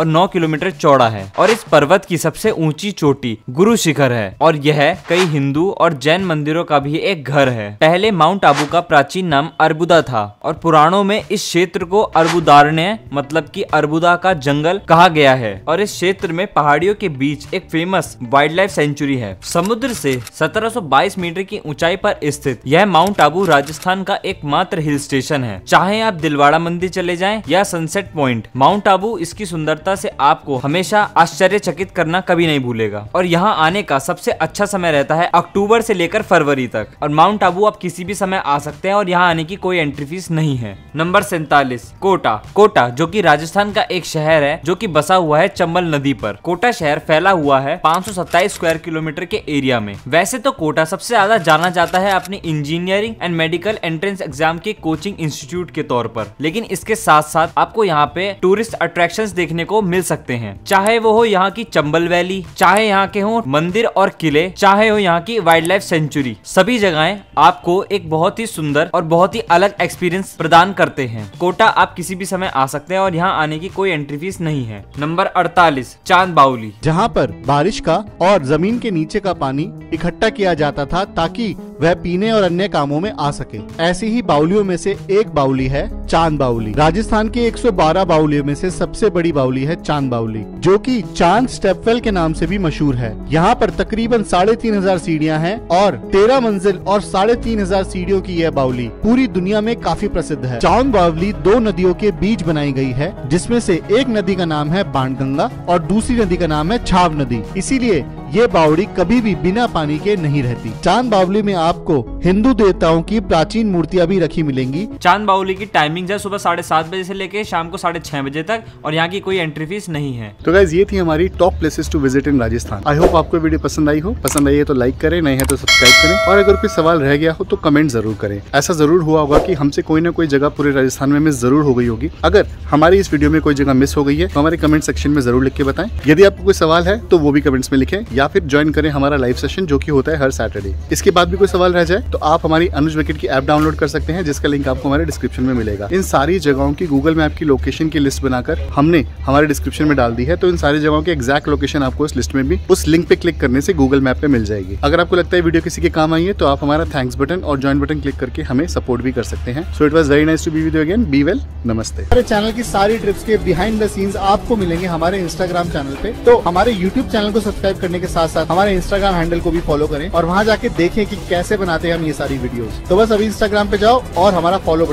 S2: और नौ किलोमीटर चौड़ा है और इस पर्वत की सबसे ऊंची चोटी गुरु शिखर है और यह कई हिंदू और जैन मंदिरों का भी एक घर है। पहले माउंट आबू का प्राचीन नाम अर्बुदा था और पुराणों में इस क्षेत्र को अर्बुदारण्य मतलब कि अर्बुदा का जंगल कहा गया है और इस क्षेत्र में पहाड़ियों के बीच एक फेमस वाइल्ड लाइफ सेंचुरी है। समुद्र से सत्रह सौ बाईस मीटर की ऊंचाई पर स्थित यह माउंट आबू राजस्थान का एकमात्र हिल स्टेशन है। चाहे आप दिलवाड़ा मंदिर चले जाएं या सनसेट पॉइंट, माउंट आबू इसकी सुंदरता से आपको हमेशा आश्चर्यचकित करना कभी नहीं भूलेगा। और यहाँ आने का सबसे अच्छा समय रहता है अक्टूबर से लेकर फरवरी तक और माउंट आबू आप किसी भी समय आ सकते हैं और यहाँ आने की कोई एंट्री फीस नहीं है। नंबर सैतालीस, कोटा। कोटा जो कि राजस्थान का एक शहर है जो कि बसा हुआ है चंबल नदी पर। कोटा शहर फैला हुआ है पाँच सौ सत्ताईस स्क्वायर किलोमीटर के एरिया में। वैसे तो कोटा सबसे ज्यादा जाना जाता है अपनी engineering and medical entrance exam के कोचिंग इंस्टीट्यूट के तौर पर, लेकिन इसके साथ साथ आपको यहाँ पे टूरिस्ट अट्रैक्शंस देखने को मिल सकते हैं, चाहे वो हो यहाँ की चंबल वैली, चाहे यहाँ के हो मंदिर और किले, चाहे हो यहाँ की वाइल्ड लाइफ सेंचुरी। सभी जगहें आपको एक बहुत ही सुंदर और बहुत ही अलग एक्सपीरियंस प्रदान करते हैं। कोटा आप किसी भी समय आ सकते हैं और यहाँ आने की कोई एंट्री फीस नहीं है। नंबर अड़तालीस, चांद बाउली।
S3: जहाँ पर बारिश का और जमीन के नीचे का पानी इकट्ठा किया जाता था ताकि वह पीने और अन्य कामों में आ सके। ऐसी ही बाउलियों में से एक बाउली है चांद बाउली। राजस्थान की एक सौ बारह बाउलियों में से सबसे बड़ी बाउली है चांद बाउली, जो कि चांद स्टेपवेल के नाम से भी मशहूर है। यहाँ पर तकरीबन साढ़े तीन हजार सीढ़ियाँ हैं और तेरह मंजिल और साढ़े तीन हजार सीढ़ियों की यह बाउली पूरी दुनिया में काफी प्रसिद्ध है। चांद बाउली दो नदियों के बीच बनाई गई है, जिसमें से एक नदी का नाम है बाणगंगा और दूसरी नदी का नाम है छाव नदी। इसीलिए ये बावड़ी कभी भी बिना पानी के नहीं रहती। चांद बावली में आपको हिंदू देवताओं की प्राचीन मूर्तियां भी रखी मिलेंगी।
S2: चांद बावली की टाइमिंग है सुबह साढ़े सात बजे से लेके शाम को साढ़े छह बजे तक और यहाँ की कोई एंट्री फीस नहीं है।
S1: तो गाइस ये थी हमारी top places to visit in Rajasthan. I hope आपको वीडियो पसंद आई हो। पसंद आई है तो लाइक करें, नहीं है तो सब्सक्राइब करें और अगर कोई सवाल रह गया हो तो कमेंट जरूर करें। ऐसा जरूर हुआ होगा कि हमसे कोई ना कोई जगह पूरे राजस्थान में मिस जरूर हो गई होगी। अगर हमारी इस वीडियो में कोई जगह मिस हो गई है तो हमारे कमेंट सेक्शन में जरूर लिख के बताएं। यदि आपको कोई सवाल है तो वो भी कमेंट्स में लिखें या फिर ज्वाइन करें हमारा लाइव सेशन जो कि होता है हर सैटरडे। इसके बाद भी कोई सवाल रह जाए तो आप हमारी अनुज विकेट की ऐप डाउनलोड कर सकते हैं, जिसका लिंक आपको हमारे डिस्क्रिप्शन में मिलेगा। इन सारी जगहों की गूगल मैप की लोकेशन की लिस्ट बनाकर हमने हमारे डिस्क्रिप्शन में डाल दी है, तो इन सारी जगहों की एग्जैक्ट लोकेशन आपको इस लिस्ट में भी उस लिंक पे क्लिक करने से गूगल मैप पे मिल जाएगी। अगर आपको लगता है वीडियो किसी के काम आई है तो आप हमारा थैंक्स बटन और ज्वाइन बटन क्लिक करके हमें सपोर्ट भी कर सकते हैं। So it was very nice to be with you again. Be well, नमस्ते।
S3: हमारे चैनल की सारी ट्रिप्स के बिहाइंड द सीन्स आपको मिलेंगे हमारे इंस्टाग्राम चैनल पे, तो हमारे यूट्यूब चैनल को सब्सक्राइब करने के साथ साथ हमारे इंस्टाग्राम हैंडल को भी फॉलो करें और वहाँ जाके देखें कि कैसे बनाते हैं हम ये सारी वीडियोस। तो बस अभी इंस्टाग्राम पे जाओ और हमारा फॉलो